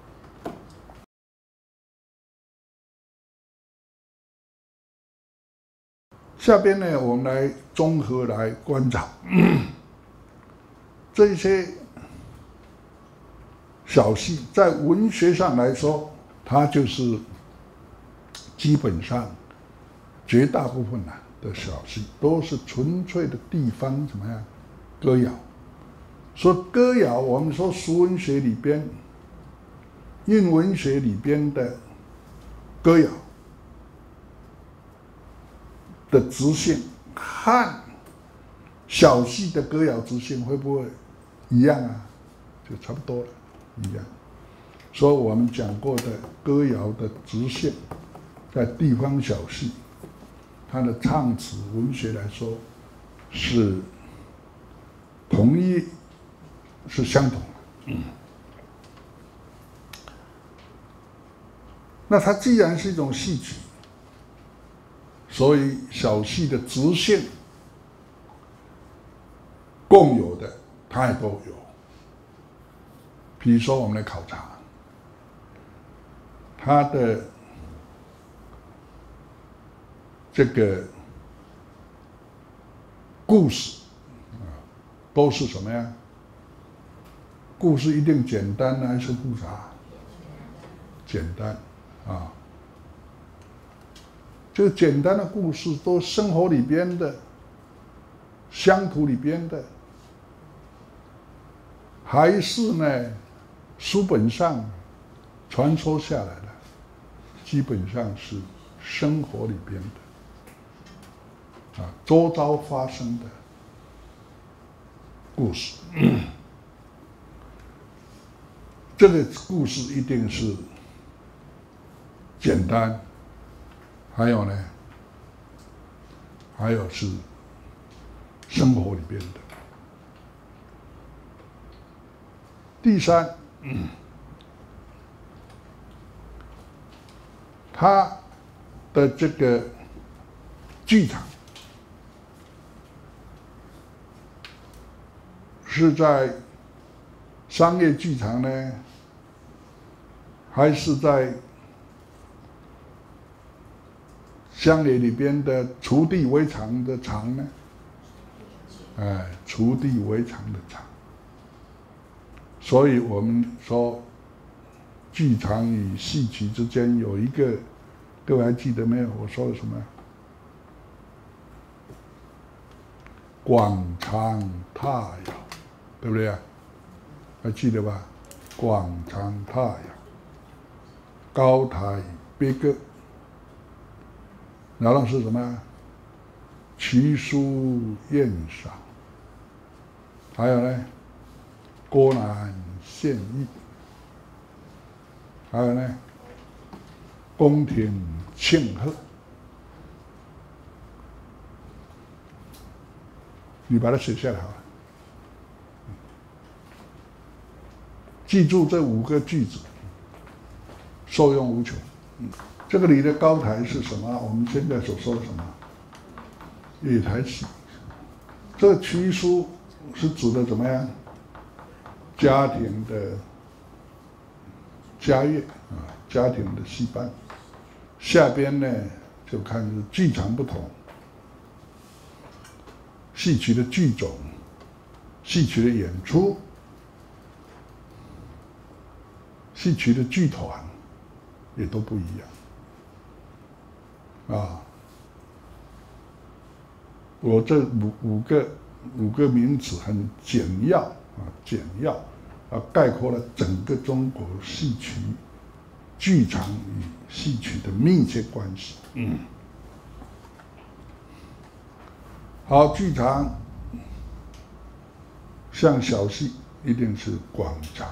A: 下边呢，我们来综合来观察这些小戏，在文学上来说，它就是基本上绝大部分的小戏都是纯粹的地方怎么样歌谣。说歌谣，我们说俗文学里边、韵文学里边的歌谣的直线和小戏的歌谣直线会不会一样就差不多了，一样。所以我们讲过的歌谣的直线，在地方小戏，它的唱词文学来说是同一，是相同的。那它既然是一种戏曲，所以小戏的直线共有的，它也都有。比如说，我们来考察它的这个故事都是什么呀？故事一定简单还是复杂？简单这个简单的故事都生活里边的、乡土里边的，还是呢书本上传说下来的，基本上是生活里边的周遭发生的故事。这个故事一定是简单，还有呢，还有是生活里边的。第三，它的这个剧场是在商业剧场呢，还是在乡野里边的锄地为肠的肠呢？锄地为肠的肠。所以我们说，剧场与戏曲之间有一个，各位还记得没有？我说了什么？广长踏摇，对不对啊？还记得吧？广长踏摇，高台别歌，然后是什么？奇书艳赏，还有呢，郭南献艺，还有呢，宫廷庆贺。你把它写下来好了，记住这5个句子，受用无穷。这个里的高台是什么？我们现在所说的什么？月台戏。这个曲书是指的怎么样？家庭的家乐家庭的戏班。下边呢，就看是剧场不同。戏曲的剧种、戏曲的演出、戏曲的剧团也都不一样啊。我这五个名词很简要，概括了整个中国戏曲、剧场与戏曲的密切关系。好，剧场像小戏一定是广长。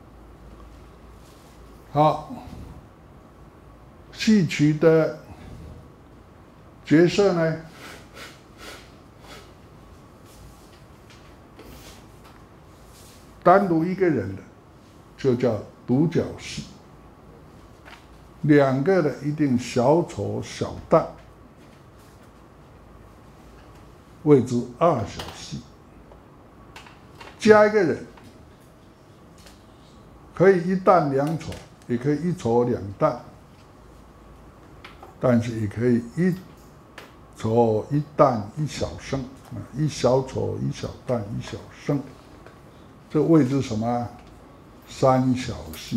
A: 好，戏曲的角色呢，单独一个人的就叫独角戏，2个的一定小丑小旦，谓之2小戏。加一个人，可以1旦2丑，也可以1丑2旦，但是也可以1丑1旦1小生，1小丑1小旦1小生，这谓之什么？3小戏。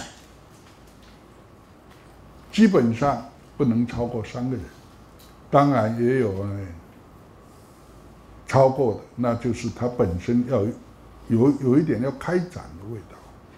A: 基本上不能超过3个人，当然也有超过的，那就是它本身要有一点要开展的味道。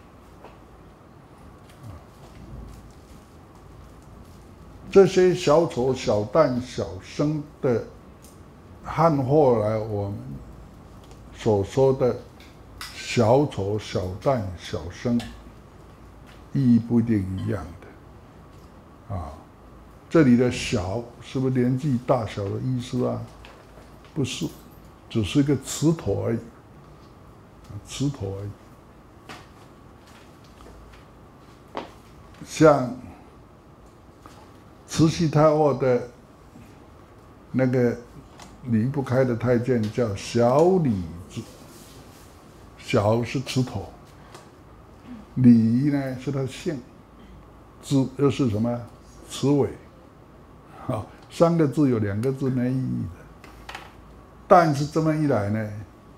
A: 这些小丑、小旦、小生的，和后来我们所说的小丑、小旦、小生，意义不一定一样的。这里的小是不是年纪大小的意思啊？不是，只是一个词头而已，词头而已。像慈禧太后的那个离不开的太监叫小李子，小是词头，李呢是他的姓，子又是什么词尾，3个字有2个字没意义的。但是这么一来呢，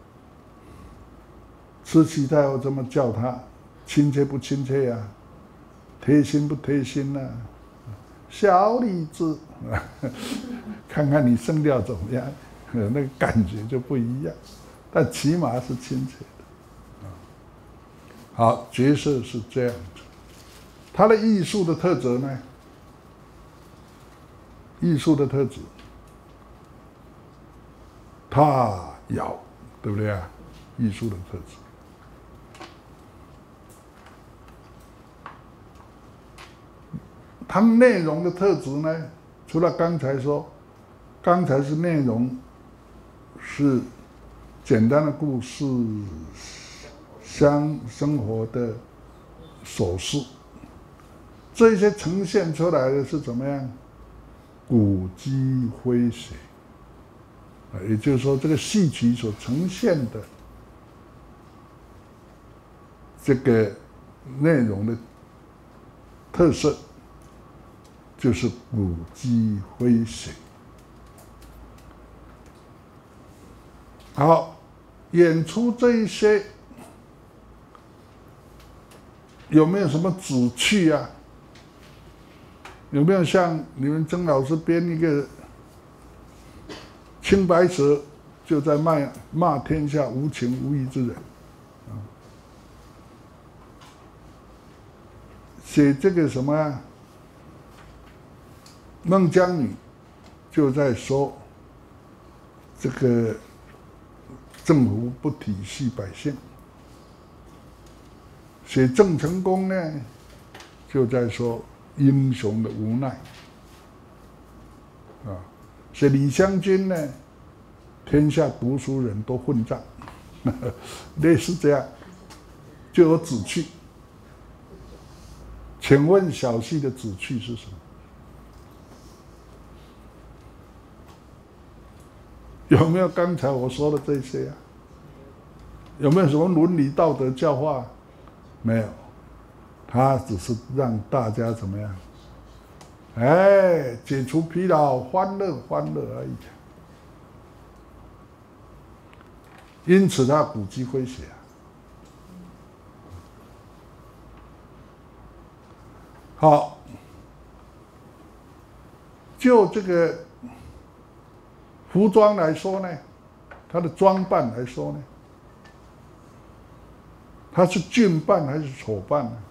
A: 慈禧太后这么叫他，亲切不亲切呀？贴心不贴心呢？小李子，看看你声调怎么样，那个感觉就不一样，但起码是亲切的。好，角色是这样子，它的艺术的特质呢？艺术的特质，踏摇，对不对啊？艺术的特质。它内容的特质呢？除了刚才说，刚才是内容是简单的故事、生活的琐事，这些呈现出来的是怎么样？古今诙谐，也就是说，这个戏曲所呈现的这个内容的特色， 就是古迹诙谐。好，演出这一些有没有什么旨趣啊？有没有像你们曾老师编一个青白蛇，就在骂天下无情无义之人？写这个什么啊？孟姜女就在说这个政府不体恤百姓。写郑成功呢，就在说英雄的无奈。写李香君呢，天下读书人都混账，类似这样，就有旨趣。请问小戏的旨趣是什么？有没有刚才我说的这些啊？有没有什么伦理道德教化？没有，他只是让大家怎么样？解除疲劳，欢乐而已。因此，他古迹诙谐。好，就这个服装来说呢，他的装扮来说呢，他是俊扮还是丑扮呢？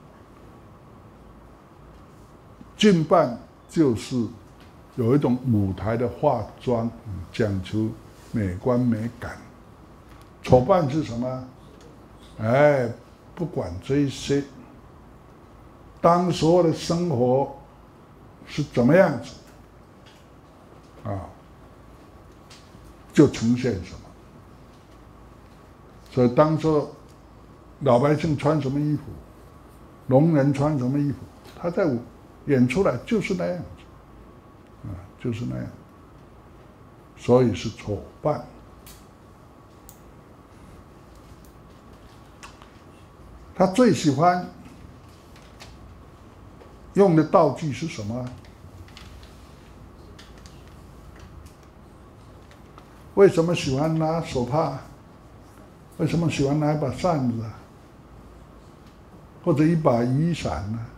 A: 俊扮就是有一种舞台的化妆，讲求美观美感。丑扮是什么？不管这些，当时候的生活是怎么样子就呈现什么。所以当时老百姓穿什么衣服，农人穿什么衣服，他在演出来就是那样子，就是那样。所以是丑扮。他最喜欢用的道具是什么？为什么喜欢拿手帕？为什么喜欢拿一把扇子或者一把雨伞呢？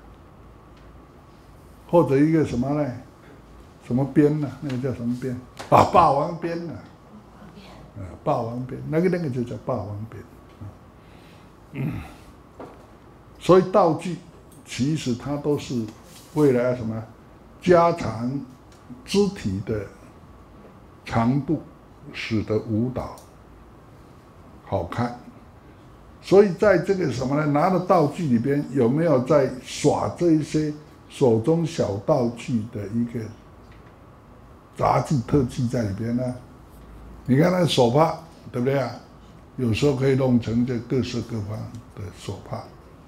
A: 或者一个什么呢？什么鞭呢？那个叫什么鞭？霸王鞭呢？霸王鞭，那个就叫霸王鞭。所以道具其实它都是为了什么？加强肢体的长度，使得舞蹈好看。所以在这个什么呢？拿的道具里边有没有在耍这一些手中小道具的一个杂技特技在里边呢？你看那手帕，对不对啊？有时候可以弄成这各式各方的手帕。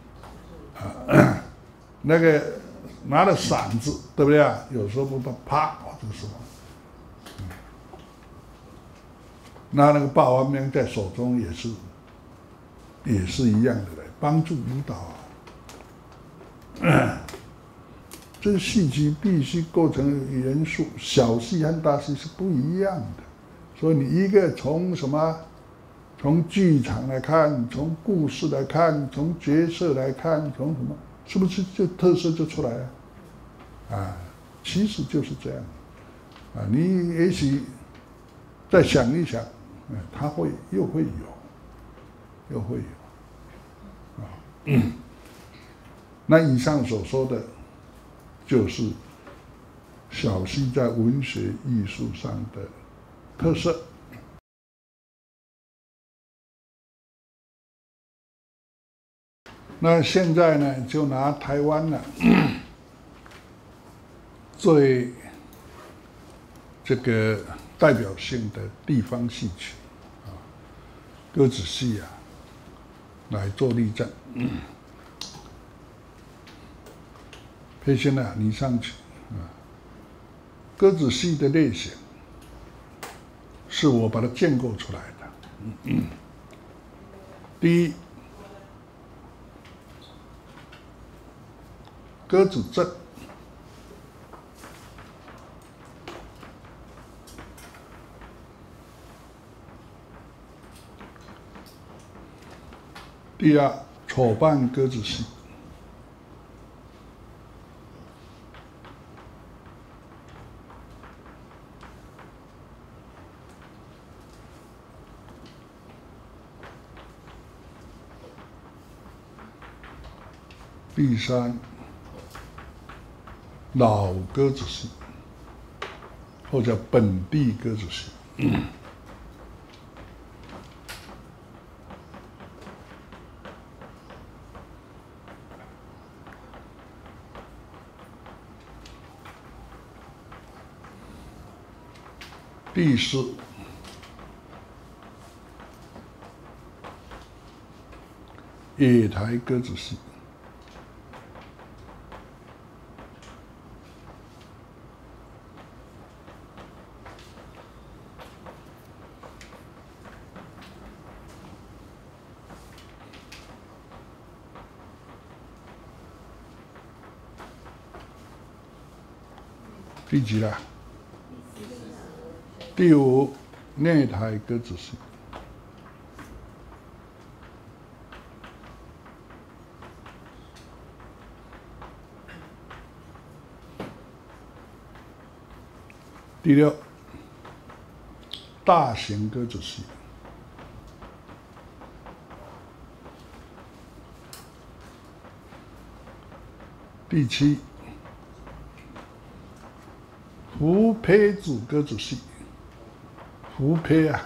A: 那个拿了伞子，对不对啊？有时候不啪，这个什么？那个霸王鞭在手中也是一样的来帮助舞蹈。这个戏曲必须构成元素，小戏和大戏是不一样的。所以你一个从什么？从剧场来看，从故事来看，从角色来看，从什么，是不是就特色就出来了？其实就是这样。你也许再想一想，它又会有。那以上所说的，就是小戏在文学艺术上的特色。那现在呢，就拿台湾了，最这个代表性的地方戏曲歌子戏来做例证。裴先生，你上去歌子戏的类型是我把它建构出来的。第一，歌子阵第二，丑扮鸽子戏。第三，老鸽子戏，或者本地鸽子戏。第四，野台鸽子戏。第几啦？第五，内台鸽子戏。第六，大型鸽子戏。第七，福胚子鸽子戏。福胚啊，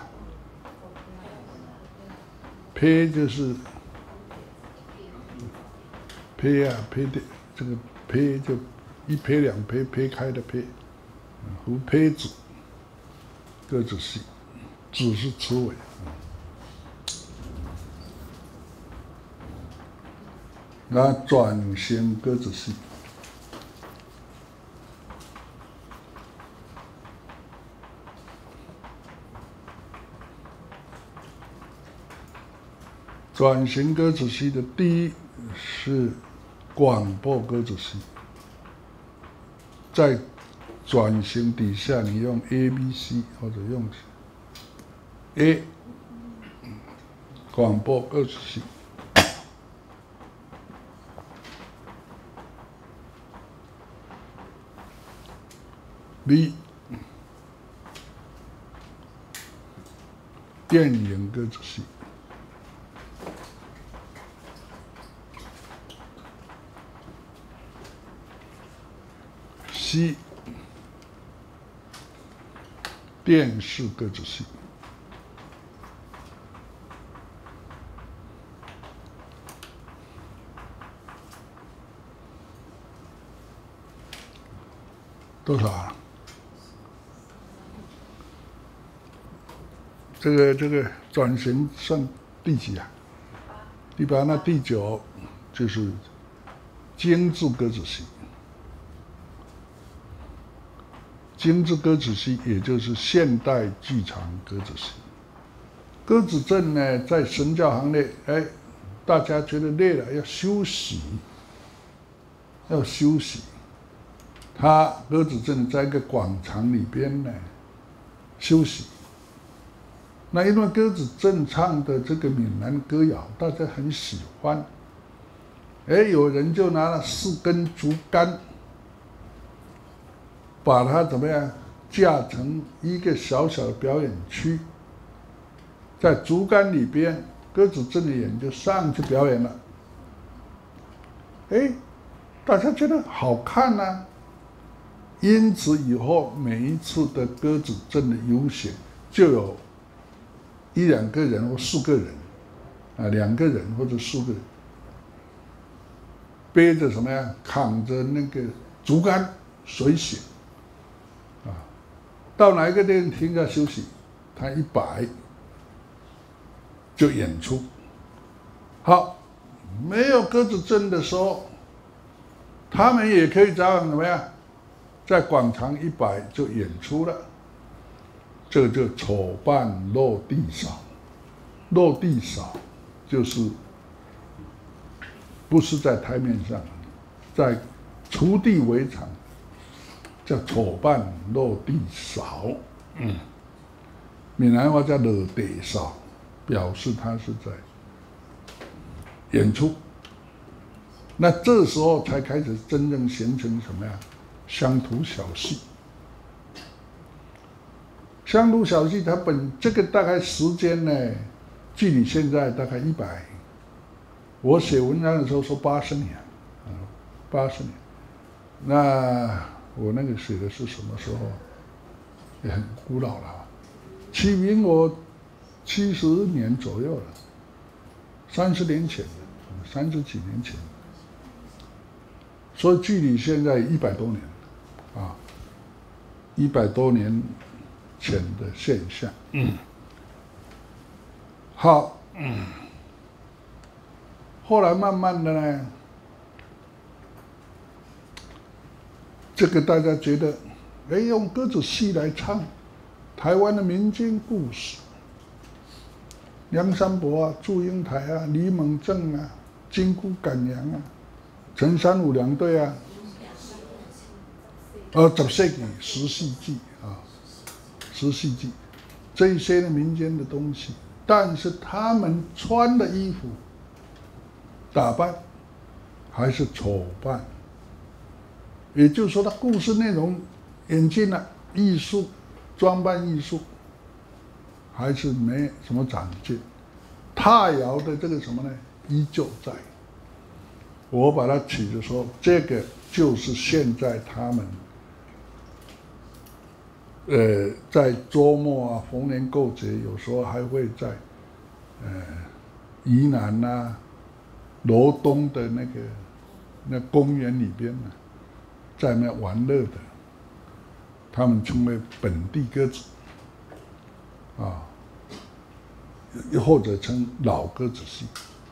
A: 胚就是胚啊，胚的这个胚就一胚两胚，胚开的胚，福胚子鸽子戏，子是雌尾。那转型鸽子戏。转型鸽子戏的第一是广播鸽子戏，在转型底下，你用 A、B、C 或者用 A 广播鸽子戏，B 电影鸽子戏。C 电视鸽子戏。多少啊？这个转型算第几啊？第八。那第九就是精致鸽子戏。精致鸽子戏也就是现代剧场鸽子戏。鸽子镇呢，在神教行内，大家觉得累了要休息，要休息。他鸽子镇在一个广场里边呢休息。那因为鸽子镇唱的这个闽南歌谣，大家很喜欢。有人就拿了4根竹竿，把它怎么样架成一个小小的表演区，在竹竿里边，鸽子镇的人就上去表演了。大家觉得好看啊，因此以后每一次的鸽子镇的游行，就有1、2个人或4个人，2个人或者4个人，背着什么呀，扛着那个竹竿随行。到哪一个地方停下休息，他一摆就演出。好，没有鸽子镇的时候，他们也可以这样怎么样，在广场一摆就演出了。这就丑扮落地扫。落地扫就是不是在台面上，在锄地为场。叫丑扮落地扫，闽南话叫落地扫，表示他是在演出。那这时候才开始真正形成什么呀？乡土小戏。乡土小戏，它这个大概时间呢，距离现在大概100。我写文章的时候说80年，80年。那我那个写的是什么时候？也很古老了，起名我70年左右了，30年前的，30几年前的，所以距离现在100多年，100多年前的现象。好，后来慢慢的呢，这个大家觉得，用歌子戏来唱台湾的民间故事，梁山伯啊、祝英台啊、李猛正啊、金箍赶羊啊、陈三五两队啊，10世纪、10世纪10世纪这一些的民间的东西，但是他们穿的衣服、打扮还是丑扮，也就是说，他故事内容演进了艺术、装扮艺术，还是没什么长进。踏谣的这个什么呢，依旧在。我把它取着说，这个就是现在他们，在周末啊、逢年过节，有时候还会在，宜兰啊、罗东的那公园里边呢，在那玩乐的，他们称为本地歌子，又或者称老歌子戏。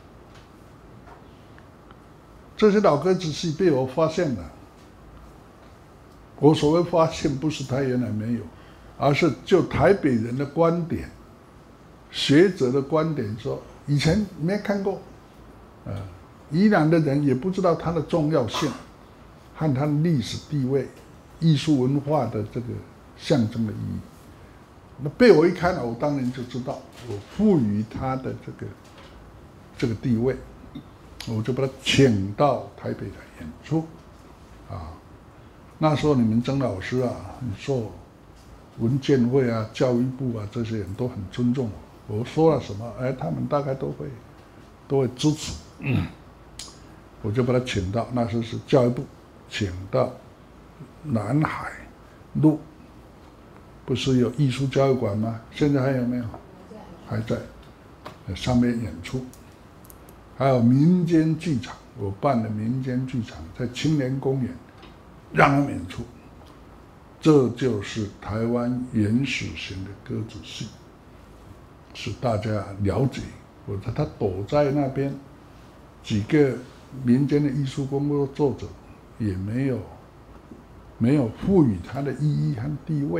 A: 这些老歌子戏被我发现了。我所谓发现，不是他原来没有，而是就台北人的观点、学者的观点说，以前没看过，宜兰的人也不知道它的重要性和它的历史地位、艺术文化的这个象征的意义。那被我一看，我当然就知道，我赋予它的这个地位，我就把它请到台北来演出，那时候你们曾老师啊，你说文建会啊、教育部啊这些人都很尊重我。我说了什么，他们大概都会支持。我就把他请到，那时候是教育部请到南海路，不是有艺术教育馆吗？现在还有没有？还在，上面演出。还有民间剧场，我办的民间剧场在青年公园。让他们演出，这就是台湾原始型的歌子戏，使大家了解。否则他躲在那边，几个民间的艺术工作者也没有赋予它的意义和地位，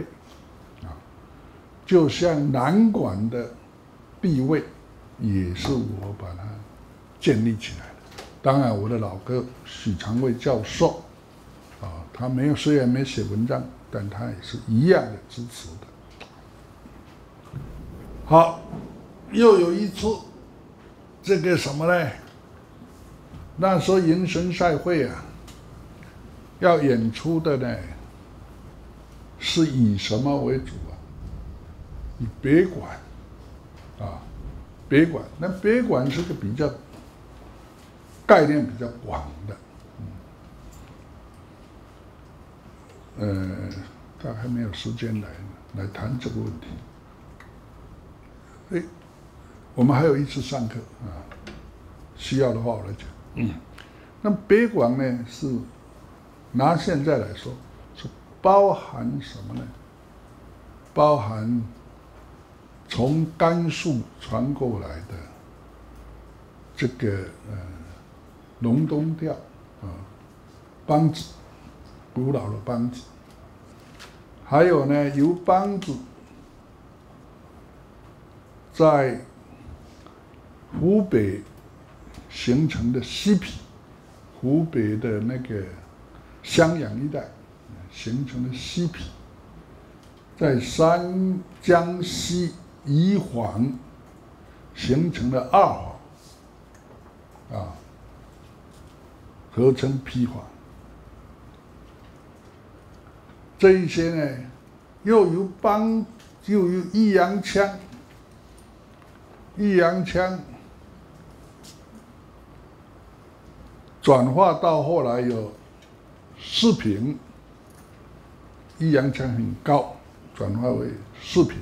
A: 就像南管的地位，也是我把它建立起来的。当然，我的老哥许长卫教授。他虽然没写文章，但他也是一样的支持的。好，又有一次，这个什么呢？那时候迎神赛会啊，要演出的呢，是以什么为主啊？以北管，北管。那北管是个比较概念比较广的。大概没有时间来谈这个问题。我们还有一次上课需要的话我来讲。那北管呢，是拿现在来说，是包含什么呢？包含从甘肃传过来的这个隆冬调梆子。古老的梆子，还有呢，由梆子在湖北形成的西皮，湖北的那个襄阳一带形成的西皮，在江西宜黄形成的二黄， 啊，合成批法。这一些呢，又由易烊千转化到后来有四平，易烊千很高，转化为四平。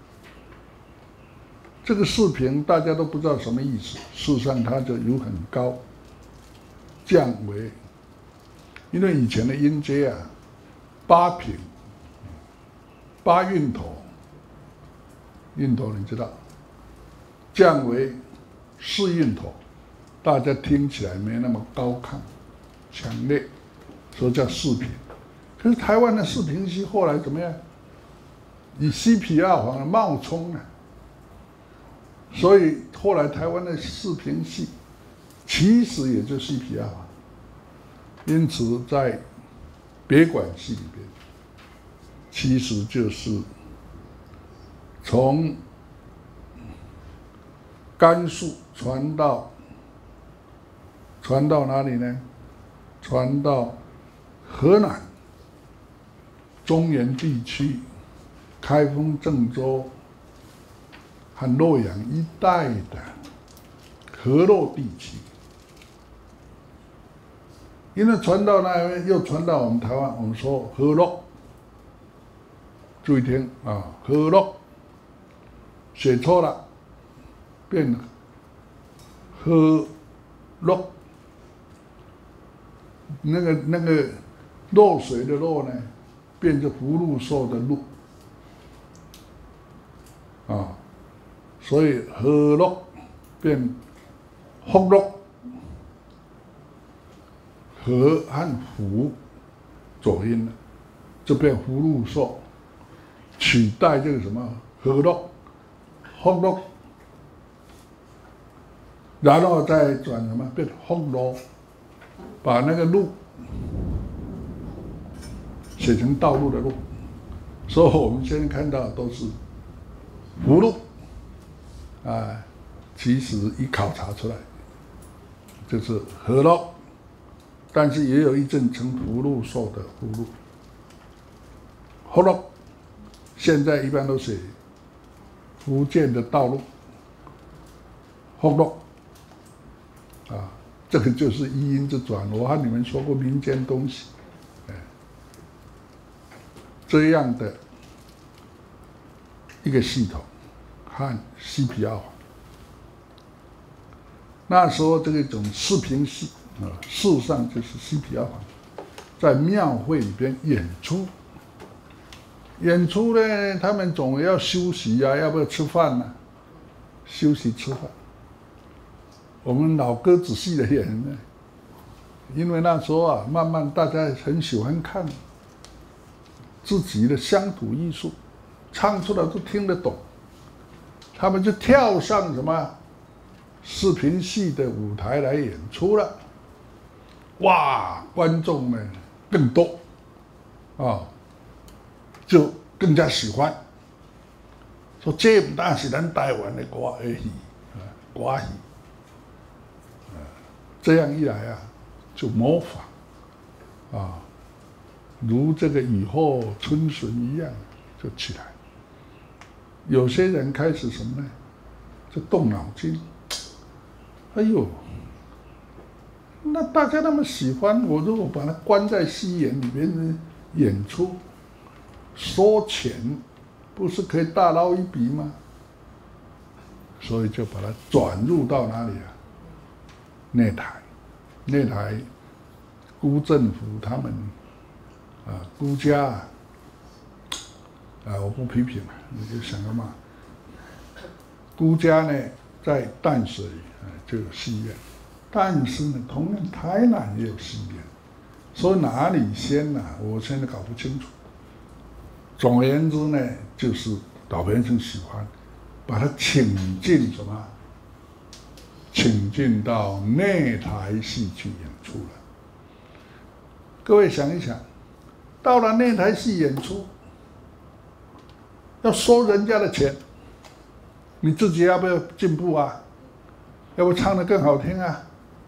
A: 这个四平大家都不知道什么意思，事实上它就由很高降为，因为以前的音阶啊，8平，8韵头，韵头你知道，降为4韵头，大家听起来没那么高亢、强烈，所以叫四平。可是台湾的四平系后来怎么样？以西皮二黄冒充了，所以后来台湾的四平系其实也就西皮二黄。因此在别管系里边，其实就是从甘肃传到哪里呢？传到河南、中原地区、开封、郑州和洛阳一带的河洛地区，因为传到那边又传到我们台湾，我们说河洛，注意听啊，河洛写错了，变河洛。那个漏水的漏呢，变成福禄寿的禄啊，所以河洛变福禄，河和福走音了，就变福禄寿，取代这个什么河洛、福禄，然后再转什么变福禄。把那个路写成道路的路，所以我们现在看到都是福禄啊，其实一考察出来就是河洛，但是也有一阵称福禄寿的福禄，福禄现在一般都写福建的道路，福禄啊。这个就是一音之转，我和你们说过民间东西，这样的一个系统和西皮二黄。那时候这种四平系啊，事实上就是西皮二黄，在庙会里边演出。演出呢，他们总要休息啊，要不要吃饭呢？休息吃饭。我们老歌仔戏的演呢，因为那时候啊，慢慢大家很喜欢看自己的乡土艺术，唱出来都听得懂，他们就跳上什么四平系的舞台来演出了，哇，观众们更多啊，就更加喜欢，说这不但是咱台湾的歌而已，歌戏。这样一来啊，就模仿啊，如这个雨后春笋一样就起来。有些人开始什么呢？就动脑筋。哎呦，那大家那么喜欢，我如果把它关在戏园里面演出，收钱，不是可以大捞一笔吗？所以就把它转入到哪里啊？内台，辜政府他们啊，辜家啊，我不批评了，你就想要骂。辜家呢，在淡水就有戏院，但是呢，同样台南也有戏院，所以哪里先呢？我现在搞不清楚。总而言之呢，就是老百姓喜欢把它请进什么？请进到内台戏去演出了。各位想一想，到了内台戏演出，要收人家的钱，你自己要不要进步啊？要不唱得更好听啊？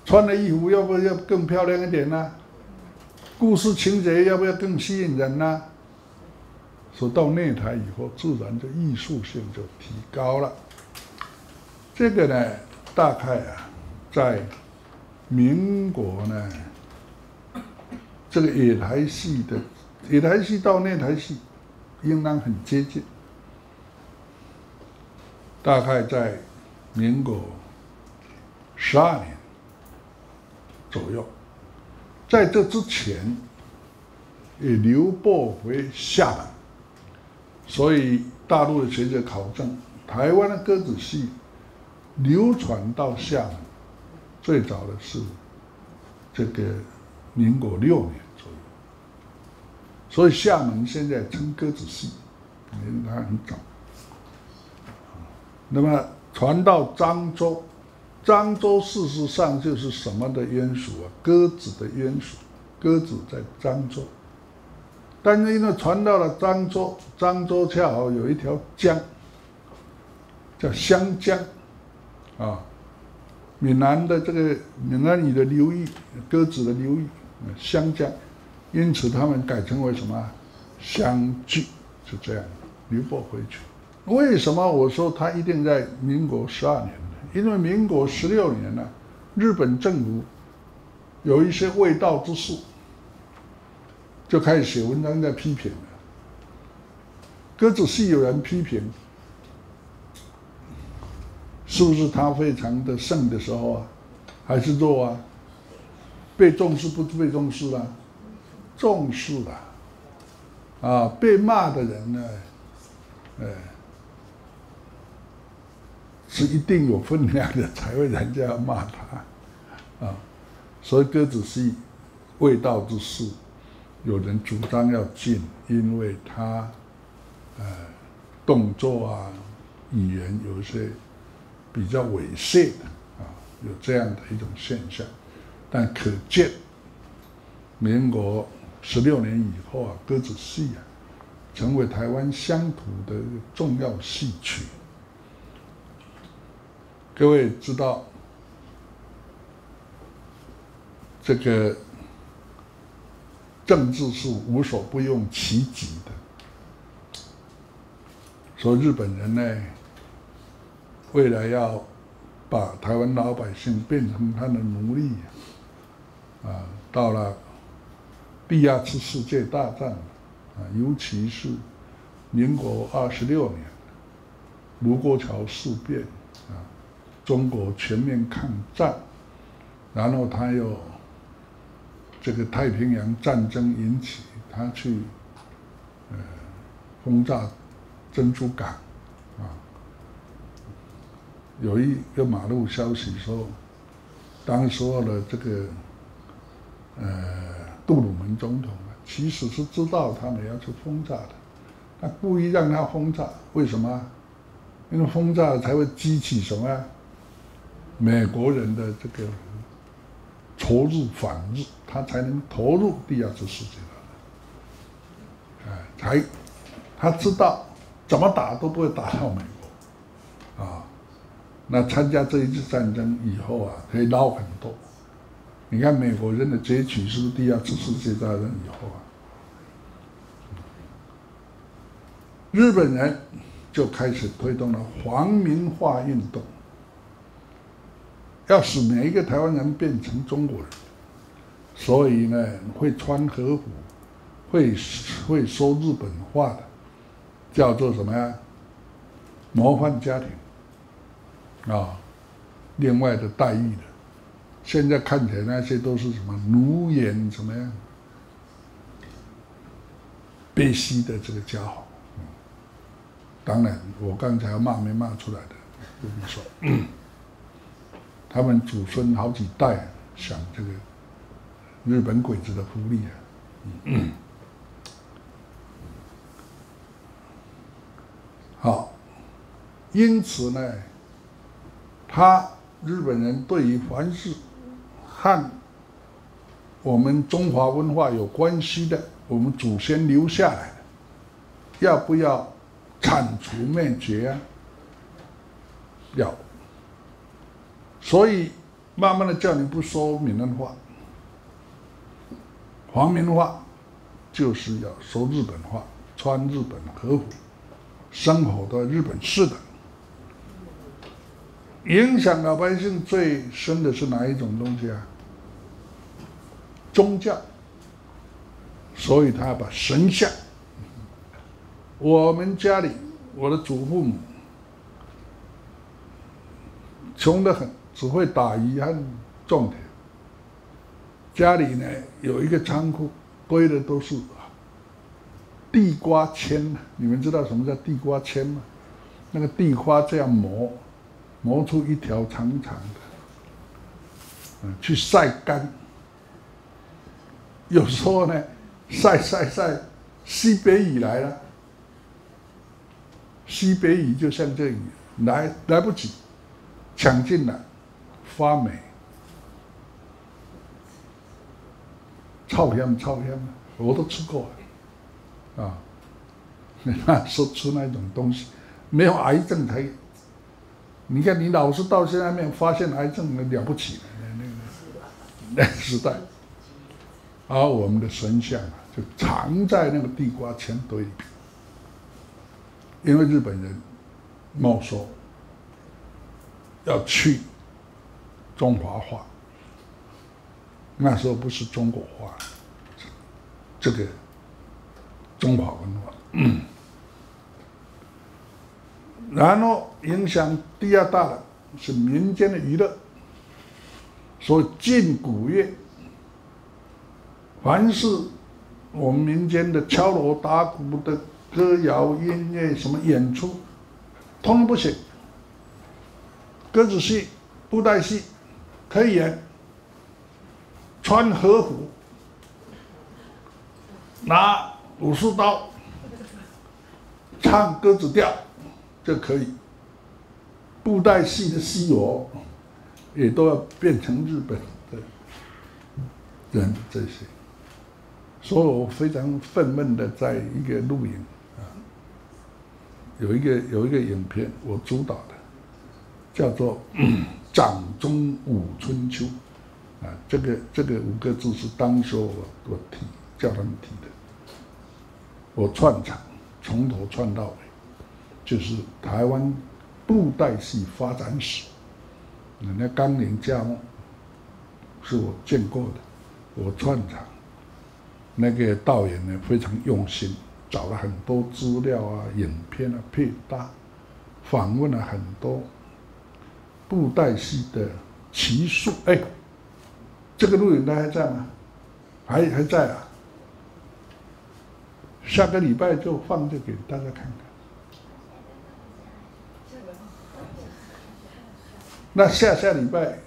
A: 穿的衣服要不要更漂亮一点呢？故事情节要不要更吸引人呢？说到内台以后，自然就艺术性就提高了。这个呢，大概在民国呢，这个野台戏到内台戏应当很接近，大概在民国12年左右。在这之前，也流播回厦门，所以大陆的学者考证，台湾的歌子戏流传到厦门，最早的是这个民国6年左右，所以厦门现在称歌子戏，因为它很早。那么传到漳州。漳州事实上就是什么的渊属啊？鸽子的渊属，鸽子在漳州，但是因为传到了漳州，漳州恰好有一条江，叫湘江，闽南的这个闽南语的流域，鸽子的流域，湘江，因此他们改称为什么？湘剧，是这样流播回去。为什么我说它一定在民国12年？因为民国16年呢，日本政府有一些卫道之士，就开始写文章在批评了。歌子戏有人批评，是不是它非常的盛的时候啊，还是弱啊？被重视不被重视啊？重视了，被骂的人呢，是一定有分量的，才会人家要骂他，所以歌子戏卫道之士，有人主张要禁，因为他动作啊、语言有一些比较猥亵的有这样的一种现象。但可见，民国16年以后歌子戏成为台湾乡土的重要戏曲。各位知道，这个政治是无所不用其极的。说日本人呢，未来要把台湾老百姓变成他的奴隶，到了第2次世界大战，尤其是民国26年，卢沟桥事变，中国全面抗战，然后他又这个太平洋战争引起他去轰炸珍珠港，有一个马路消息说，当时候的这个杜鲁门总统其实是知道他们要去轰炸的，他故意让他轰炸，为什么？因为轰炸才会激起什么？美国人的这个投入反日，他才能投入第2次世界大战。他知道怎么打都不会打到美国，那参加这一次战争以后可以捞很多。你看美国人的攫取是不是第2次世界大战以后日本人就开始推动了皇民化运动。要使每一个台湾人变成中国人，所以呢，会穿和服、会说日本话的，叫做什么呀？模范家庭另外的待遇的，现在看起来那些都是什么奴颜怎么样？卑西的这个家伙，当然我刚才骂没骂出来的，不必说。他们祖孙好几代享这个日本鬼子的福利好，因此呢，日本人对于凡是和我们中华文化有关系的，我们祖先留下来的，要不要铲除灭绝要。所以慢慢的叫你不说闽南话，皇民化就是要说日本话，穿日本和服，生活的日本式的。影响老百姓最深的是哪一种东西啊？宗教。所以他把神像，我们家里我的祖父母穷得很，只会打鱼和种田。家里呢有一个仓库，堆的都是地瓜签。你们知道什么叫地瓜签吗？那个地瓜这样磨出一条长长的，去晒干。有时候呢，晒，西北雨来了，西北雨就像这雨来不及，抢进来，发霉，臭香，我都吃过啊。那说吃那种东西，没有癌症才。你看，你老是到现在没有发现癌症，了不起了，那个时代。而我们的神像就藏在那个地瓜签堆里，因为日本人没收，要去中华化，那时候不是中国化，这个中华文化。然后影响第二大的是民间的娱乐，所以禁古乐，凡是我们民间的敲锣打鼓的歌谣音乐什么演出，通通不行。歌子戏、布袋戏可以演，穿和服，拿武士刀，唱歌子调。这可以，布袋戏的戏偶也都要变成日本的人这些，所以我非常愤懑的在一个录影有一个影片我主导的，叫做掌中舞春秋这个5个字是当时我叫他们提的，我串场从头串到尾。就是台湾布袋戏发展史，那冈林家是我见过的，我串场，那个导演呢非常用心，找了很多资料啊、影片啊配搭，访问了很多布袋戏的奇术。这个录影带还在吗？还在啊，下个礼拜就放这给大家看看。那下礼拜，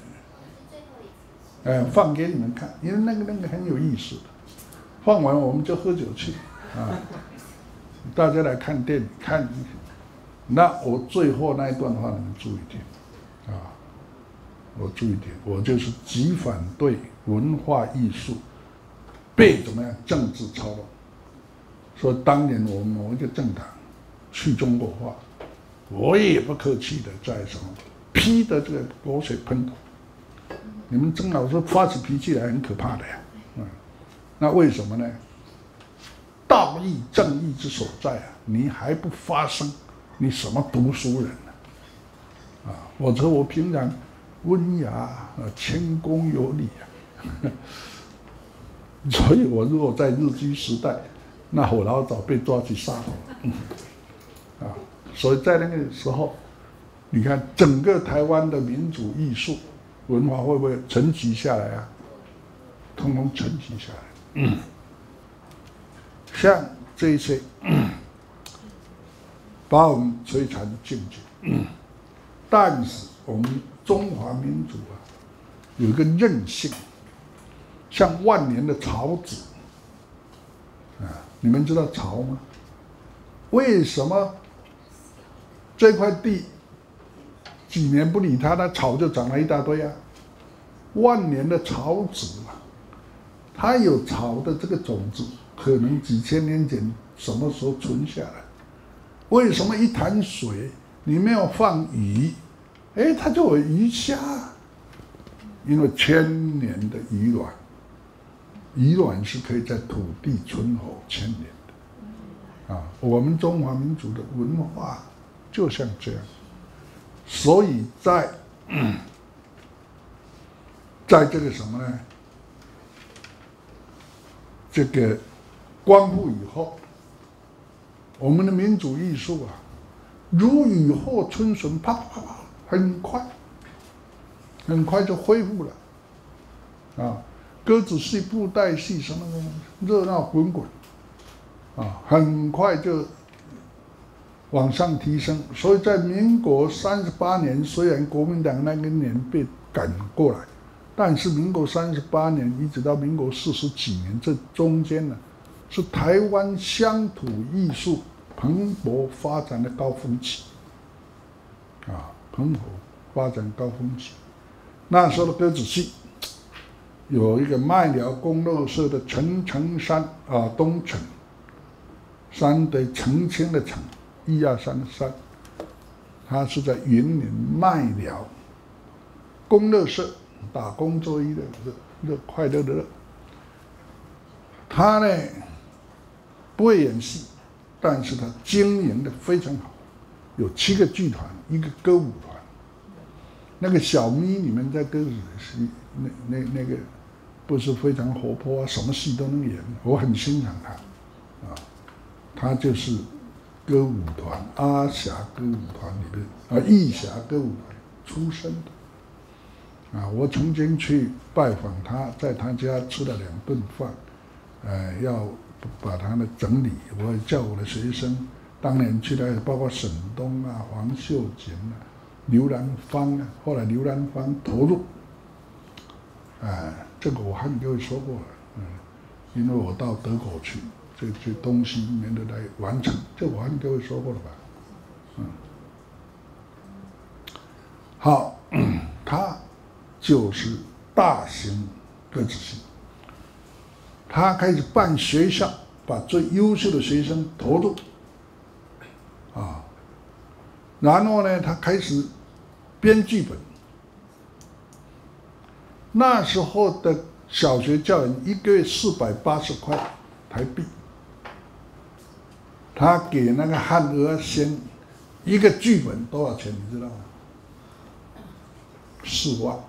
A: 放给你们看，因为那个很有意思的。放完我们就喝酒去大家来看电影看。那我最后那一段话你们注意听我注意听，我就是极反对文化艺术被怎么样政治操弄。说当年我们某一个政党去中国化，我也不客气的在什么。批的这个口水喷头，你们曾老师发起脾气来很可怕的呀，那为什么呢？道义正义之所在你还不发声，你什么读书人呢？我平常温雅谦恭有礼所以我如果在日据时代，那我老早被抓去杀头了所以在那个时候。你看整个台湾的民主艺术文化会不会沉积下来啊？通通沉积下来。像这一些把我们摧残境界。但是我们中华民族有一个韧性，像万年的草籽你们知道草吗？为什么这块地？几年不理它，那草就长了一大堆万年的草籽它有草的这个种子，可能几千年前什么时候存下来？为什么一潭水你没有放鱼，它就有鱼虾？ 因为千年的遗卵，遗卵是可以在土地存活千年的啊。我们中华民族的文化就像这样，所以在这个什么呢？这个光复以后，我们的民族艺术啊，如雨后春笋，啪啪啪啪，很快就恢复了啊！歌子戏、布袋戏什么的，热闹滚滚啊，很快就往上提升。所以在民国38年，虽然国民党那个年被赶过来，但是民国38年一直到民国40几年，这中间呢，是台湾乡土艺术蓬勃发展的高峰期啊，蓬勃发展高峰期。那时候的歌子戏，有一个麦寮公乐社的陈澄山啊，东陈山的澄清的澄，1、2、3的山，他是在云林麦寮公乐社打工作揖的乐，快乐的乐。他呢不会演戏，但是他经营的非常好，有7个剧团，1个歌舞团。那个小咪，你们在歌子戏那个不是非常活泼啊，什么戏都能演，我很欣赏他啊。他就是歌舞团阿霞歌舞团里面义霞歌舞团出身的啊。我曾经去拜访他，在他家吃了2顿饭，要把他的整理，我也叫我的学生，当年去的包括沈东啊、黄秀琴啊、刘兰芳啊，后来刘兰芳投入，这个我和各位说过了，因为我到德国去，这东西免得来完成，这我和各位说过了吧，好，他就是大型歌子戏，他开始办学校，把最优秀的学生投入，然后呢，他开始编剧本。那时候的小学教员1个月480块台币，他给那个汉娥仙1个剧本多少钱？你知道吗？4万。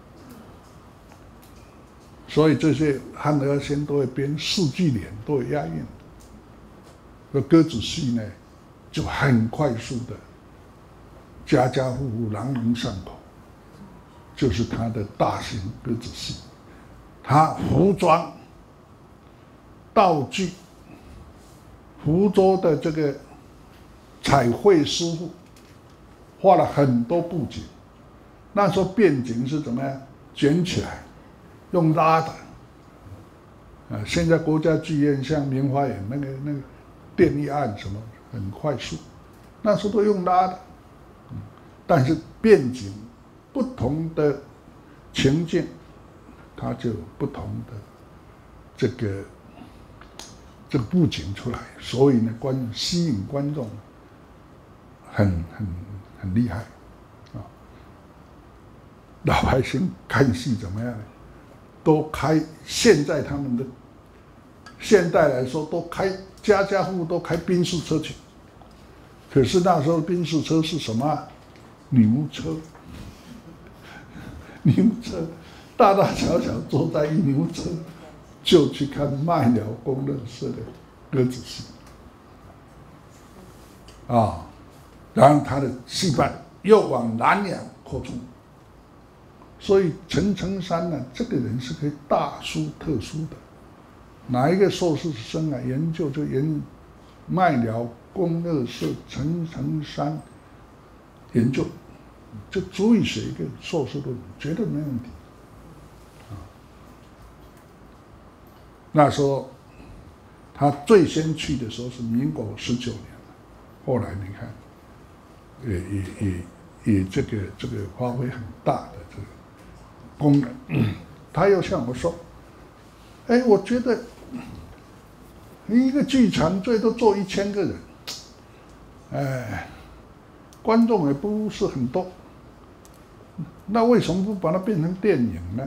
A: 所以这些汉娥仙都会编4句联，都会押韵。那歌子戏呢，就很快速的，家家户户朗朗上口。就是他的大型歌子戏，他服装、道具、福州的这个彩绘师傅画了很多布景。那时候变景是怎么样？卷起来，用拉的。现在国家剧院像明华园那个电一按什么很快速，那时候都用拉的。但是变景。不同的情境，它就有不同的这个布景出来，所以呢，吸引观众很厉害啊！老百姓看戏怎么样呢？都开现在他们的现代来说，都开家家户户都开宾士车去，可是那时候宾士车是什么？牛车。牛车，大大小小坐在一牛车，就去看麦寮公乐社的歌子戏，然后他的戏班又往南洋扩充，所以陈澄山呢，这个人是可以大书特书的。哪一个硕士生啊，研究就麦寮公乐社陈澄山研究。就足以写一个硕士论文，绝对没问题。那时候他最先去的时候是民国19年，后来你看，也这个发挥很大的这个功能。他又向我说：“我觉得一个剧场最多坐1000个人，观众也不是很多。” 那为什么不把它变成电影呢？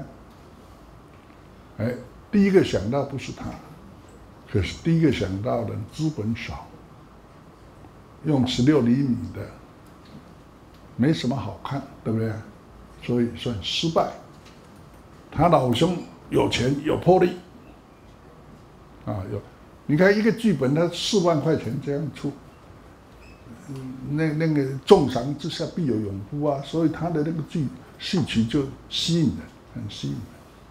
A: 第一个想到不是他，可是第一个想到的资本少，用16厘米的，没什么好看，对不对？所以算失败。他老兄有钱有魄力，你看一个剧本，他4万块钱这样出，那个重赏之下必有勇夫啊，所以他的那个戏曲就吸引人，很吸引人。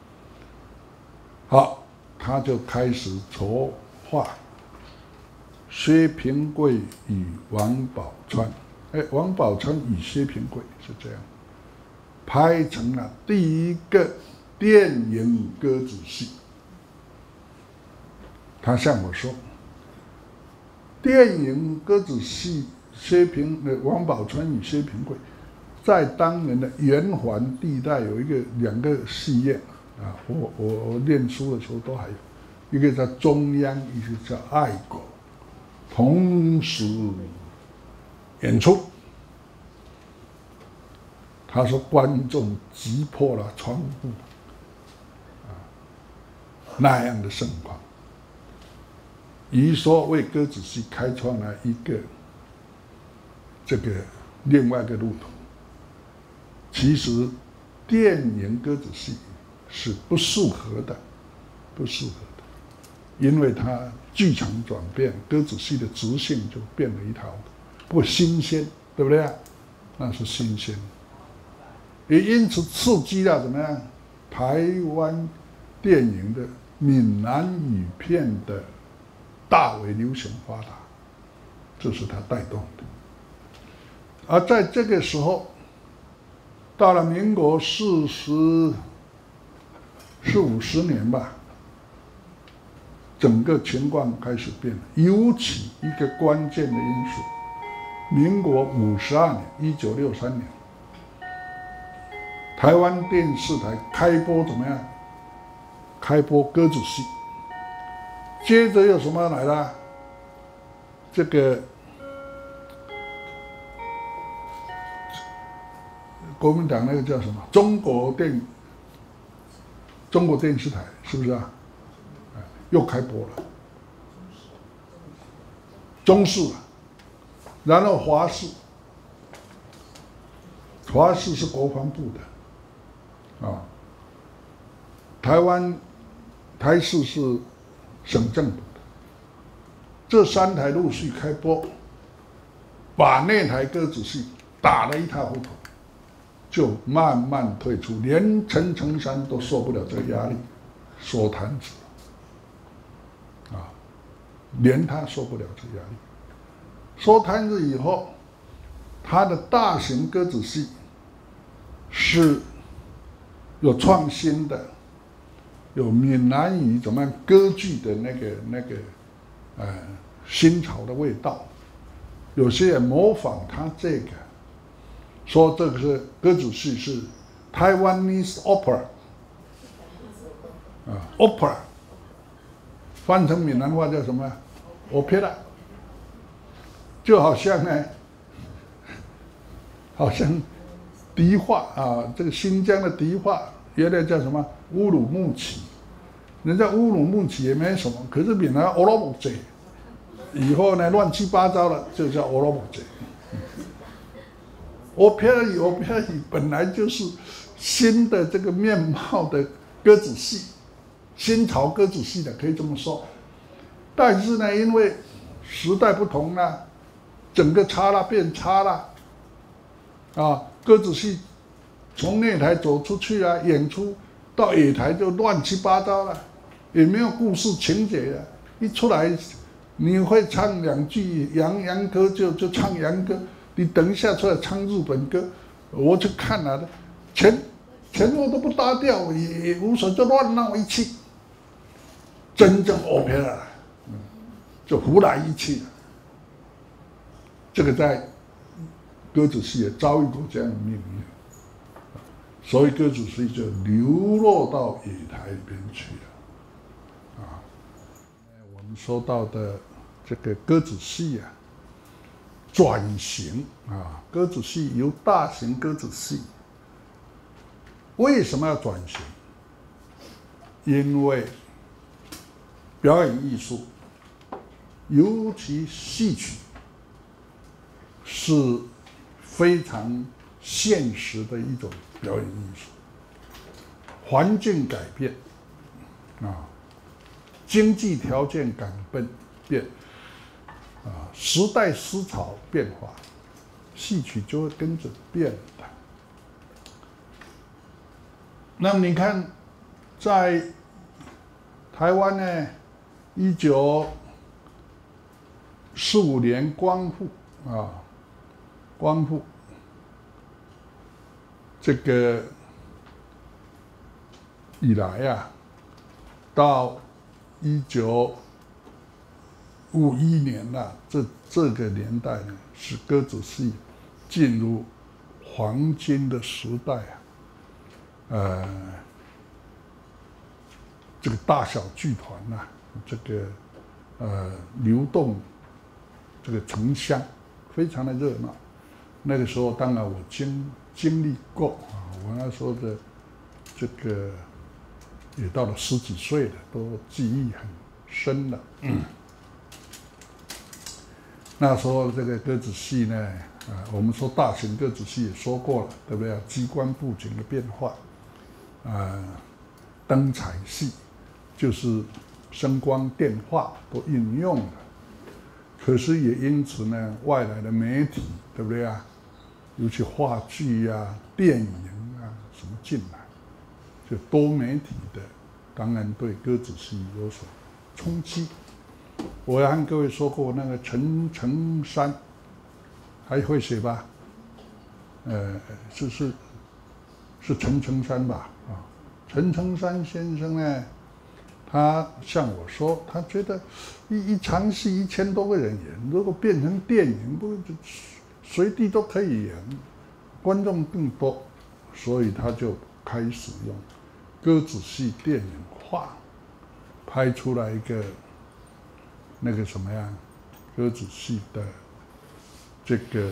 A: 好，他就开始筹划薛平贵与王宝钏，王宝钏与薛平贵是这样，拍成了第一个电影歌子戏。他向我说，电影歌子戏王宝钏与薛平贵，在当年的圆环地带有2个戏院啊，我念书的时候都还有，一个在中央，一个叫爱国，同时演出。他说观众挤破了窗户，那样的盛况。于说为歌子戏开创了一个另外一个路途。其实电影歌子戏是不适合的，因为它剧场转变，歌子戏的直性就变了一套，不新鲜，对不对啊？那是新鲜，也因此刺激了怎么样？台湾电影的闽南语片的大为流行发达，这是他带动的。而在这个时候，到了民国40、50年吧，整个情况开始变了。尤其一个关键的因素，民国52年，1963年，台湾电视台开播怎么样？开播歌子戏。接着又什么来了？这个国民党那个叫什么？中国电视台是不是啊？又开播了，中视，然后华视是国防部的，台视是省政府的，这3台陆续开播，把那台歌子戏打得一塌糊涂，就慢慢退出，连陈澄山都受不了这个压力，收摊子，连他受不了这个压力，收摊子以后，他的大型歌子戏是有创新的。有闽南语怎么样歌剧的那个新潮的味道，有些人模仿他这个，说这个是歌子戏是 Taiwanese opera，opera 翻成闽南话叫什么 ？opera， 就好像笛话啊，这个新疆的笛话原来叫什么？乌鲁木齐，人家乌鲁木齐也没什么，可是闽南乌鲁木齐，以后呢乱七八糟了，就叫乌鲁木齐。opera 本来就是新的这个面貌的歌子戏，新潮歌子戏的，可以这么说。但是呢，因为时代不同了，整个变差了，歌子戏从内台走出去啊，演出。到野台就乱七八糟了，也没有故事情节了。一出来，你会唱2句洋歌就唱洋歌，你等一下出来唱日本歌，我去看了，前后都不搭调，也无所谓，就乱闹一气。真正 opera 就胡来一气了。这个在歌子戏也遭遇过这样的命运。所以歌子戏就流落到野台里边去了，我们说到的这个歌子戏转型歌子戏由大型歌子戏为什么要转型？因为表演艺术，尤其戏曲，是非常现实的一种表演艺术。环境改变啊，经济条件改变啊，时代思潮变化，戏曲就会跟着变的。那么你看，在台湾呢，1945年光复这个以来啊，到1951年啊，这个年代呢，是歌仔戏进入黄金的时代啊。这个大小剧团呐，这个流动这个城乡，非常的热闹。那个时候，当然我经历过啊，我那时候的这个也到了10几岁了，都记忆很深了。那时候这个歌子戏呢，我们说大型歌子戏也说过了，对不对？机关布景的变化，灯彩戏就是声光电画都应用了。可是也因此呢，外来的媒体，对不对啊？尤其话剧啊、电影啊什么进来，就多媒体的，当然对歌子戏有所冲击。我也和各位说过，那个陈澄山，还会写吧？是陈澄山吧？啊，陈澄山先生呢，他向我说，他觉得一场戏1000多个人演，如果变成电影，不随地都可以演，观众更多，所以他就开始用歌子戏电影化，拍出来一个那个什么呀，歌子戏的这个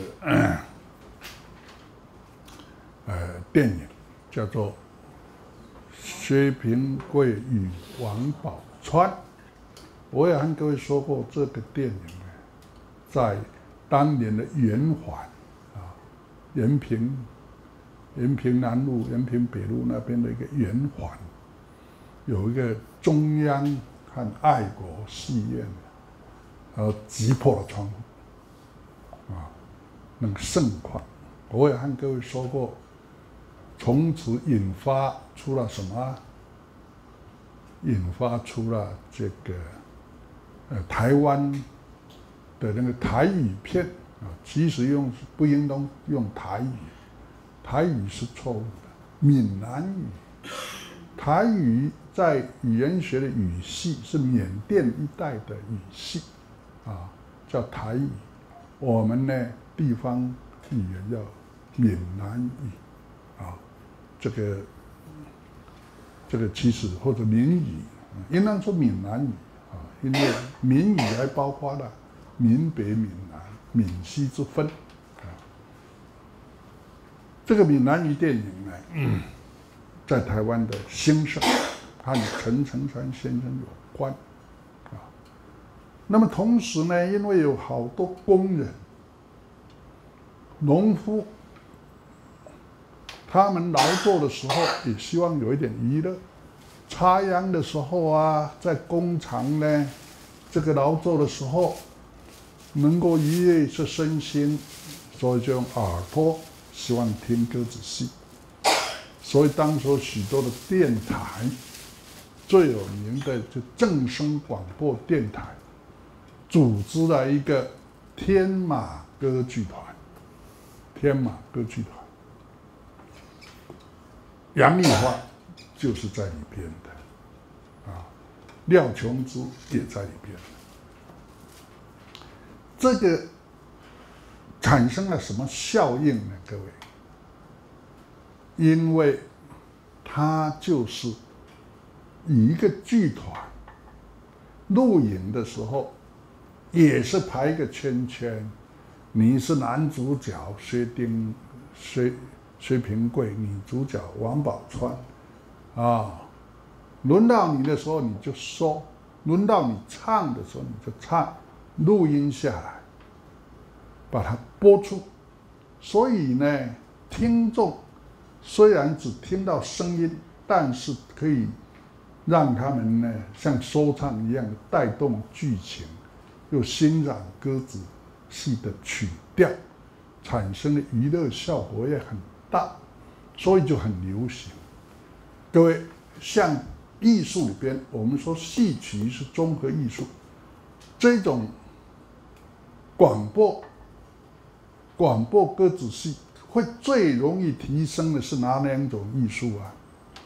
A: 电影，叫做薛平贵与王宝钏。我也和各位说过，这个电影呢，在当年的圆环啊，延平南路、延平北路那边的一个圆环，有一个中央和爱国戏院，击破了窗户啊，那个盛况。我也和各位说过，从此引发出了什么？引发出了这个台湾的那个台语片啊，其实不应当用台语，台语是错误的，闽南语。台语在语言学的语系是缅甸一带的语系啊，叫台语。我们呢，地方语言叫闽南语啊，这个其实或者闽语，应当说闽南语啊，因为闽语还包括了闽北、闽南、闽西之分啊。这个闽南语电影呢，在台湾的兴盛和陈澄山先生有关啊。那么同时呢，因为有好多工人、农夫，他们劳作的时候也希望有一点娱乐。插秧的时候啊，在工厂呢，这个劳作的时候，能够愉悦一下身心，所以就用耳朵，希望听歌子戏。所以当时许多的电台，最有名的就正声广播电台，组织了一个天马歌剧团。天马歌剧团，杨丽花就是在里边的，啊，廖琼枝也在里边。这个产生了什么效应呢？各位，因为它就是以一个剧团录影的时候，也是排一个圈圈，你是男主角薛薛平贵，女主角王宝钏，啊，轮到你的时候你就说，轮到你唱的时候你就唱，录音下来，把它播出。所以呢，听众虽然只听到声音，但是可以让他们呢像说唱一样带动剧情，又欣赏歌子戏的曲调，产生的娱乐效果也很大，所以就很流行。各位，像艺术里边，我们说戏曲是综合艺术，这种广播歌子戏会最容易提升的是哪两种艺术啊？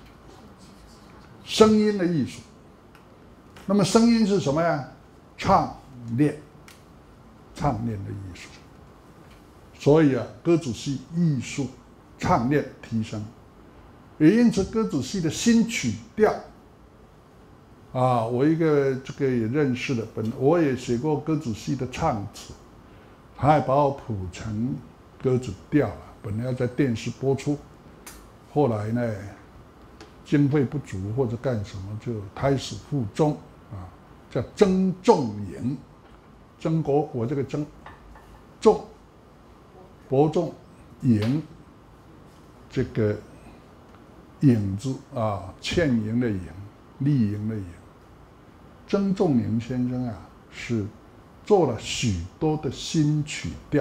A: 声音的艺术。那么声音是什么呀？唱练的艺术。所以啊，歌子戏艺术唱练提升，也因此歌子戏的新曲调啊，我一个这个也认识的，我也写过歌子戏的唱词，他还把我谱成歌子调了，本来要在电视播出，后来呢，经费不足或者干什么，就胎死腹中啊，叫曾仲营，曾国我这个曾仲伯仲营，这个影字啊，欠营的营，丽营的营。曾仲营先生啊，是做了许多的新曲调。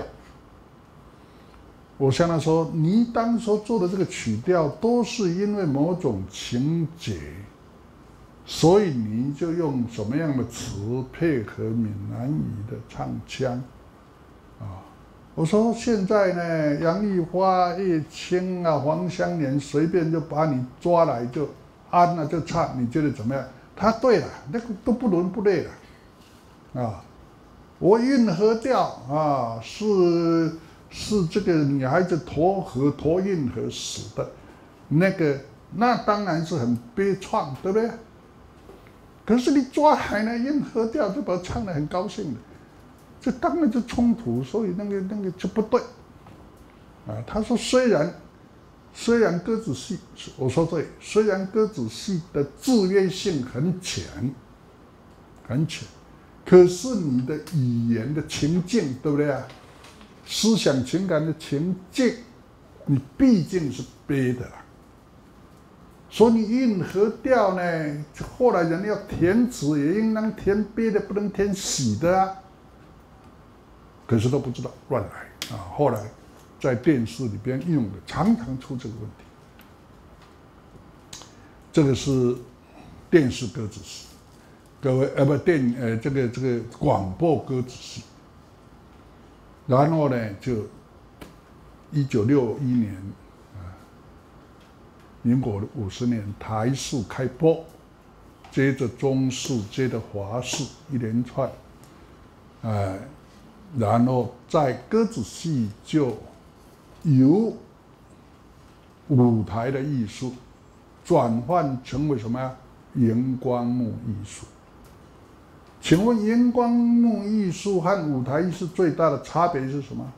A: 我向他说：“你当初做的这个曲调，都是因为某种情节，所以你就用什么样的词配合闽南语的唱腔啊？”我说：“现在呢，杨丽花、叶青啊、黄香莲，随便就把你抓来就按了就唱，你觉得怎么样？”他对了，那个都不伦不类了，啊，我运河调啊是这个女孩子驮运河死的，那当然是很悲怆，对不对？可是你抓来呢运河调就把它唱得很高兴的，这当然就冲突，所以那个就不对，啊，他说虽然歌子戏，我说对，虽然歌子戏的制约性很浅，可是你的语言的情境，对不对啊？思想情感的情境，你毕竟是悲的啦。所以你运河调呢，后来人要填词，也应当填悲的，不能填喜的啊。可是都不知道，乱来啊！后来在电视里边用的，常常出这个问题。这个是电视歌子戏，各位这个广播歌子戏。然后呢，就1961年民国50年台视开播，接着中视，接着华视，一连串，然后在歌子戏就由舞台的艺术转换成为什么呀？荧光幕艺术。请问荧光幕艺术和舞台艺术最大的差别是什么？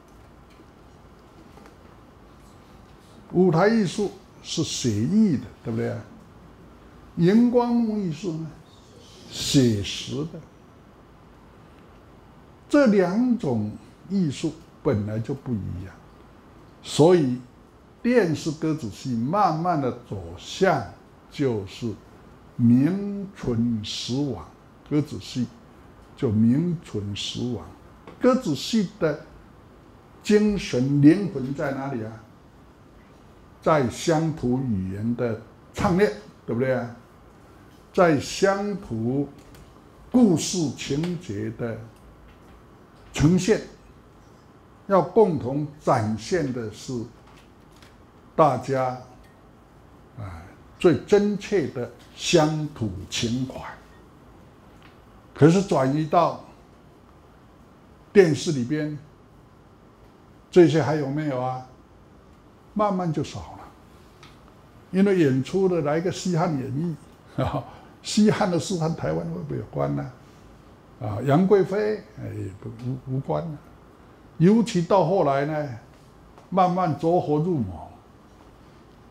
A: 舞台艺术是写意的，对不对？荧光幕艺术呢，写实的。这两种艺术本来就不一样，所以电视歌子戏慢慢的走向就是名存实亡，歌子戏就名存实亡。歌子戏的精神灵魂在哪里啊？在乡土语言的唱练，对不对啊？在乡土故事情节的呈现，要共同展现的是大家最真切的乡土情怀。可是转移到电视里边，这些还有没有啊？慢慢就少了，因为演出的来个西汉演义啊，西汉的事和台湾会不会有关呢？杨贵妃无关了。尤其到后来呢，慢慢走火入魔，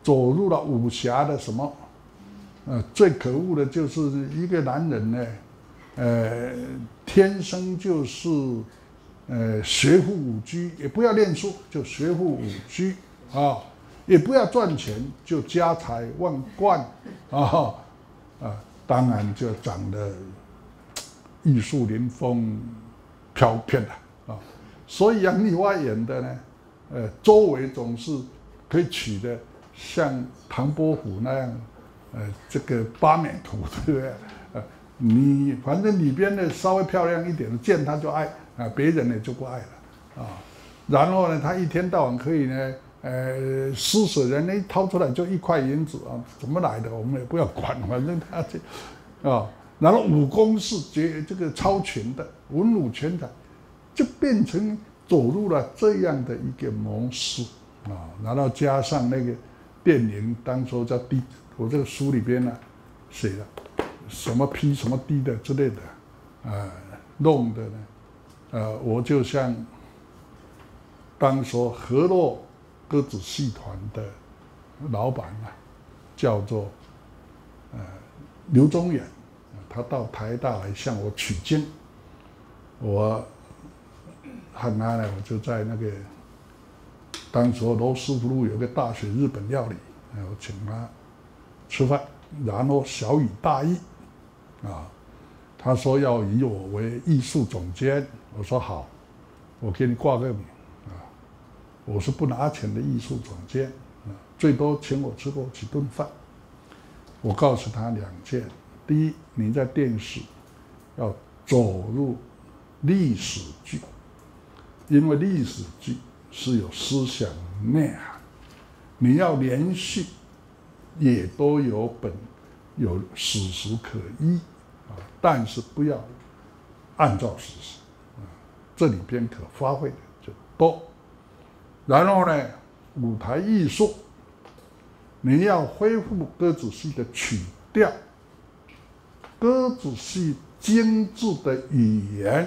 A: 走入了武侠的什么？最可恶的就是一个男人呢，天生就是学富五车，也不要念书，就学富五车啊，也不要赚钱，就家财万贯啊当然就长得玉树临风、飘飘的啊。所以杨丽花演的呢，周围总是可以取得像唐伯虎那样。这个八面图，对不对？你反正里边的稍微漂亮一点的，见他就爱啊，别人呢就不爱了啊。然后呢，他一天到晚可以呢，施舍人一掏出来就1块银子啊，怎么来的我们也不要管，反正他就啊。然后武功是这个超群的，文武全才，就变成走入了这样的一个模式啊。然后加上那个电影，当初叫我这个书里边呢，写了什么 P 什么 D 的之类的，弄的呢，我就像当说河洛歌子戏团的老板啊，叫做刘宗远，他到台大来向我取经，我和他呢，我就在那个当时罗斯福路有个大学日本料理，我请他吃饭，然后小以大义，他说要以我为艺术总监，我说好，我给你挂个名，我是不拿钱的艺术总监，最多请我吃过几顿饭。我告诉他2件：第一，你在电视要走入历史剧，因为历史剧是有思想内涵，你要连续。也都有史实可依但是不要按照史实这里边可发挥的就多。然后呢，舞台艺术，你要恢复歌仔戏的曲调，歌仔戏精致的语言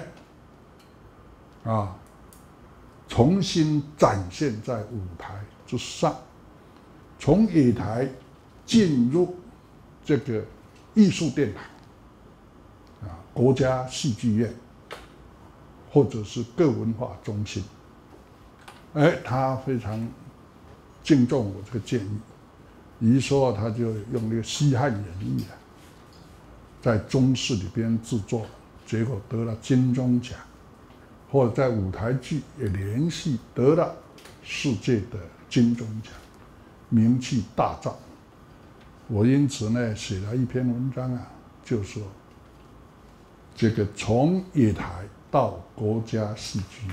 A: 重新展现在舞台之上，从野台。进入这个艺术殿堂国家戏剧院，或者是各文化中心，他非常敬重我这个建议，于是他就用那个《西汉演义》在中视里边制作，结果得了金钟奖，或者在舞台剧也连续得了世界的金钟奖，名气大噪。我因此呢写了一篇文章就说这个从野台到国家戏剧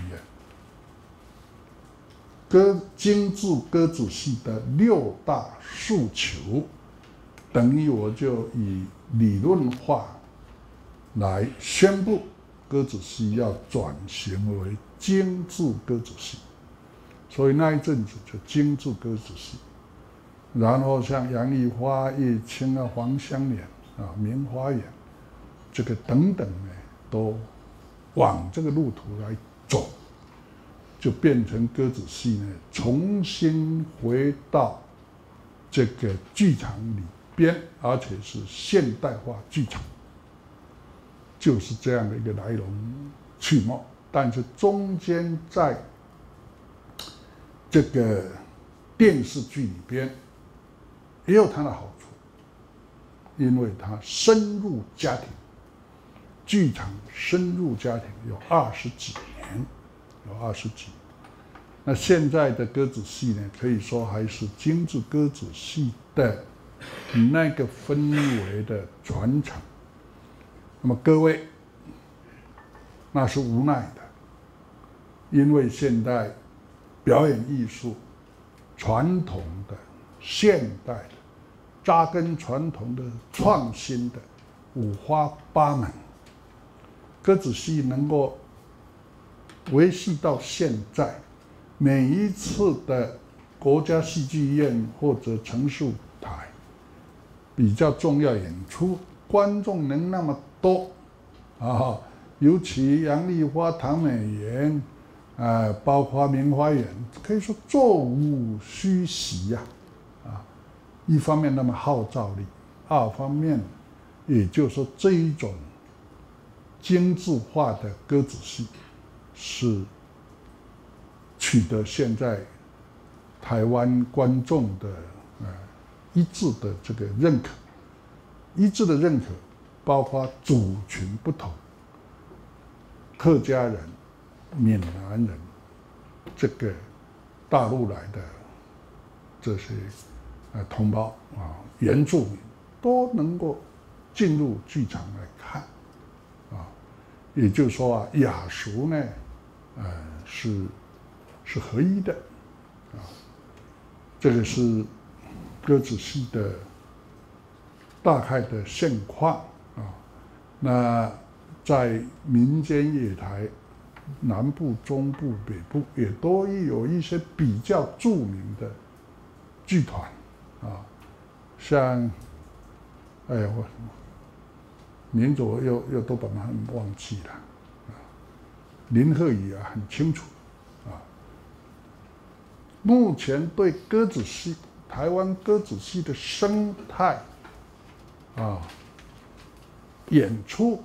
A: 院，精致歌子戏的6大诉求，等于我就以理论化来宣布歌子戏要转型为精致歌子戏，所以那一阵子就精致歌子戏。然后像杨丽花、叶青黄香莲明华园，这个等等呢，都往这个路途来走，就变成歌子戏呢，重新回到这个剧场里边，而且是现代化剧场，就是这样的一个来龙去脉。但是中间在这个电视剧里边。也有它的好处，因为它深入家庭，剧场深入家庭有20几年，那现在的歌子戏呢，可以说还是精致歌子戏的那个氛围的传承。那么各位，那是无奈的，因为现代表演艺术传统的、现代的。扎根传统的、创新的，五花八门。歌子戏能够维系到现在，每一次的国家戏剧院或者城市舞台比较重要演出，观众能那么多尤其杨丽花、唐美园包括明华园，可以说座无虚席一方面那么号召力，二方面，也就是说这一种精致化的歌仔戏是取得现在台湾观众的一致的这个认可，一致的认可，包括族群不同，客家人、闽南人，这个大陆来的这些同胞啊，原住民都能够进入剧场来看啊，也就是说啊，雅俗呢，是合一的啊，这个是歌仔戏的大概的现况啊。那在民间野台，南部、中部、北部也都有一些比较著名的剧团啊，像，我名字我又都把它们忘记了啊。林鹤宇啊，很清楚啊。目前对歌仔戏，台湾歌仔戏的生态啊，演出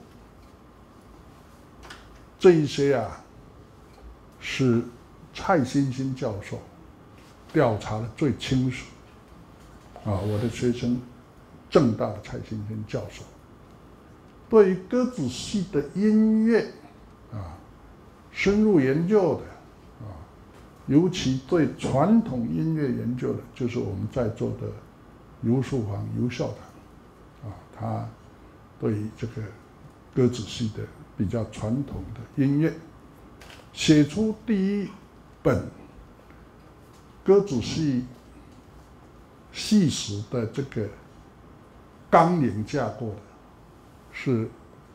A: 这一些啊，是蔡新兴教授调查的最清楚啊。我的学生，政大的蔡新兴教授，对于歌仔戏的音乐啊，深入研究的啊，尤其对传统音乐研究的，就是我们在座的游树煌游校长啊，他对于这个歌仔戏的比较传统的音乐，写出第一本歌仔戏戏史的这个纲领架构的，是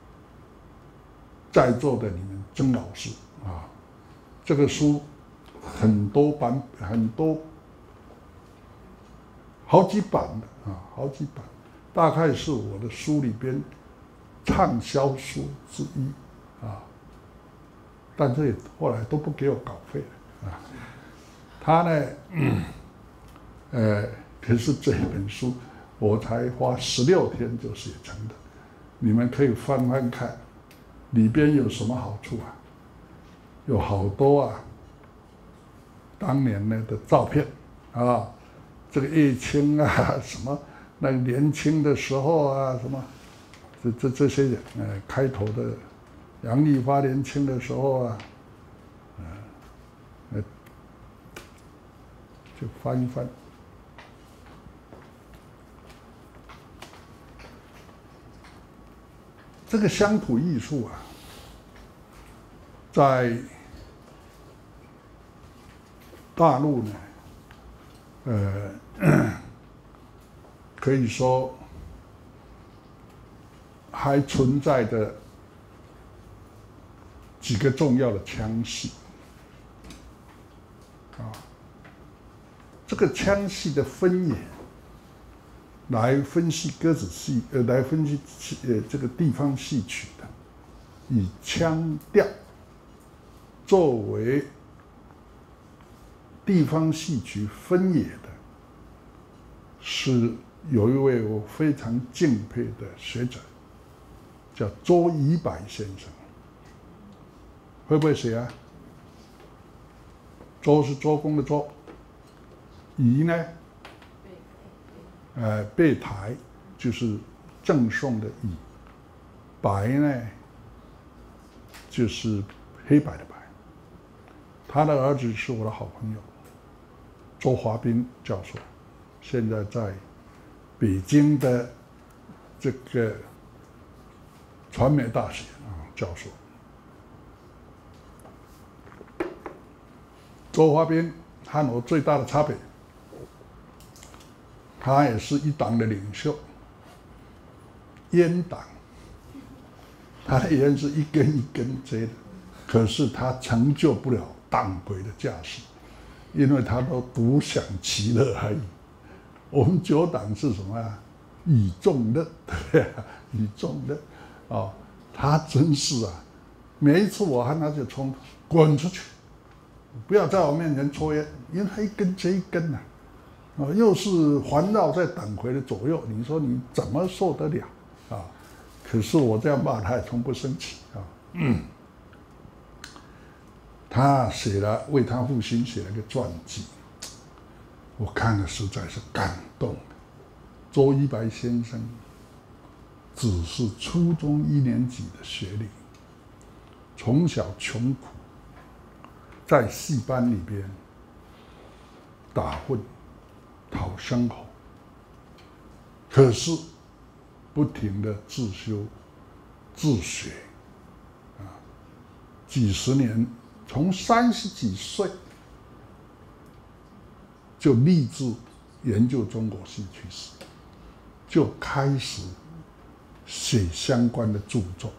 A: 在座的你们曾老师啊。这个书很多版，好几版的啊，好几版，大概是我的书里边畅销书之一啊。但是后来都不给我稿费了啊。他呢，可是这本书我才花16天就写成的，你们可以翻翻看，里边有什么好处啊？有好多啊，当年的照片啊，这个叶青啊，什么那个年轻的时候啊，什么这些人，开头的杨丽花年轻的时候啊，就翻一翻。这个乡土艺术啊，在大陆呢，可以说还存在着几个重要的腔系啊。这个腔系的分野，来分析歌仔戏，来分析这个地方戏曲的，以腔调作为地方戏曲分野的，是有一位我非常敬佩的学者，叫周宜柏先生。会不会写啊？周是周公的周，宜呢？备台就是赠送的宜，白呢就是黑白的白。他的儿子是我的好朋友周华斌教授，现在在北京的这个传媒大学教授。周华斌和我最大的差别，他也是一党的领袖，阉党，他的烟是一根一根接的，可是他成就不了党魁的架势，因为他都独享其乐而已。我们九党是什么啊？以众乐，对啊，以众乐哦，他真是啊，每一次我和他就冲突，滚出去，不要在我面前抽烟，因为他一根接一根呐， 又是环绕在党魁的左右，你说你怎么受得了啊？可是我这样骂他也从不生气啊。他为他父亲写了个传记，我看了实在是感动。周一白先生只是初中1年级的学历，从小穷苦，在戏班里边打混讨生活，可是不停的自修自学几十年，从30几岁就立志研究中国戏曲史，就开始写相关的著作。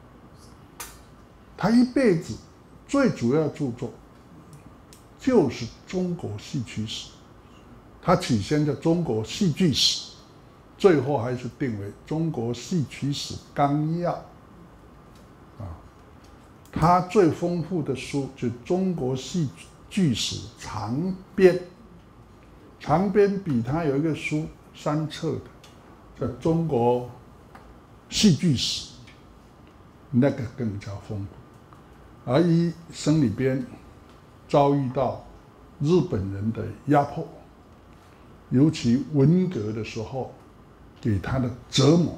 A: 他一辈子最主要著作就是中国戏曲史，他起先叫中国戏剧史，最后还是定为中国戏曲史纲要。他最丰富的书就是中国戏剧史长编，长编比他有一个书3册的，叫中国戏剧史，那个更加丰富。而一生里边遭遇到日本人的压迫，尤其文革的时候给他的折磨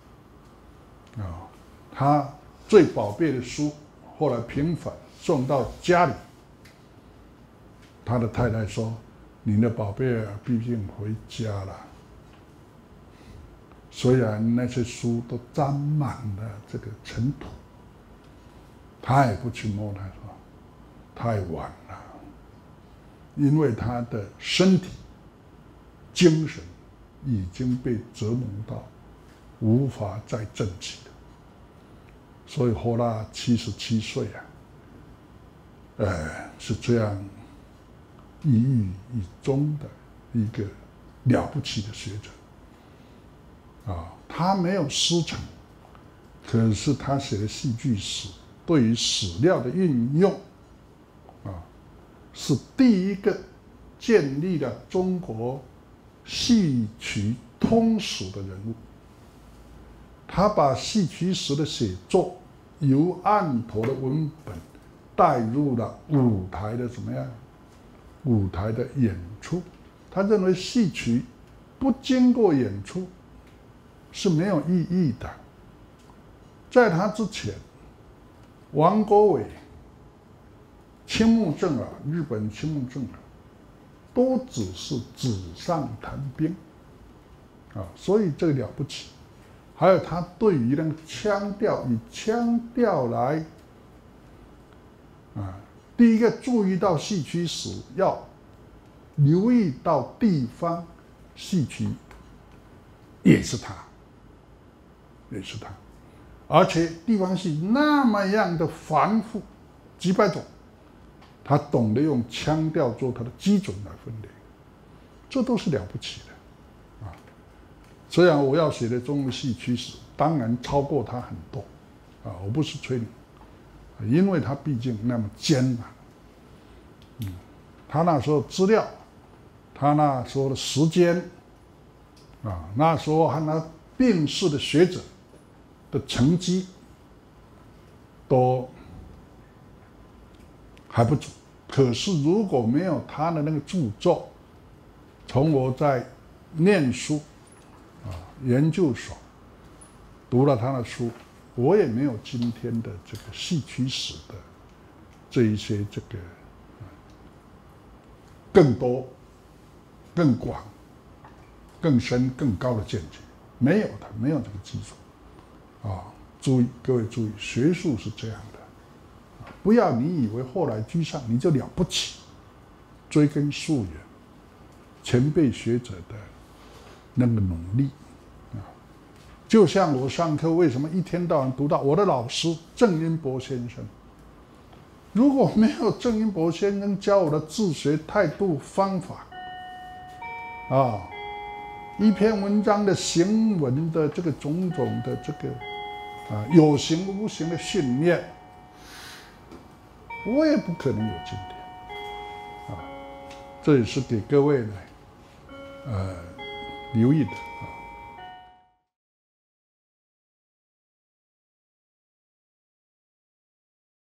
A: 他最宝贝的书后来平反送到家里，他的太太说：“你的宝贝毕竟回家了。”虽然那些书都沾满了这个尘土，他也不去摸，他说太晚了，因为他的身体、精神已经被折磨到无法再振起了。所以活到77岁是这样抑郁以终的一个了不起的学者他没有师承，可是他写的戏剧史对于史料的运用是第一个建立了中国戏曲通史的人物。他把戏曲史的写作由案头的文本带入了舞台的怎么样？舞台的演出。他认为戏曲不经过演出是没有意义的。在他之前，王国维、青木正儿，日本青木正儿，都只是纸上谈兵所以这个了不起。还有他对于那个腔调，以腔调来第一个注意到戏曲史要留意到地方戏曲，也是他，而且地方戏那么样的繁复，几百种，他懂得用腔调做他的基准来分类，这都是了不起的。虽然我要写的中国戏曲史当然超过他很多我不是吹你因为他毕竟那么艰难他那时候资料，他那时候的时间那时候和他病逝的学者的成绩都还不足。可是如果没有他的那个著作，从我在念书研究所读了他的书，我也没有今天的这个戏曲史的这一些这个更多、更广、更深、更高的见解，没有这个基础注意，各位注意，学术是这样的不要你以为后来居上你就了不起，追根溯源，前辈学者的那个努力就像我上课为什么一天到晚读到我的老师郑因伯先生，如果没有郑因伯先生教我的自学态度方法一篇文章的行文的这个种种的这个有形无形的训练，我也不可能有今天这也是给各位呢留意的啊。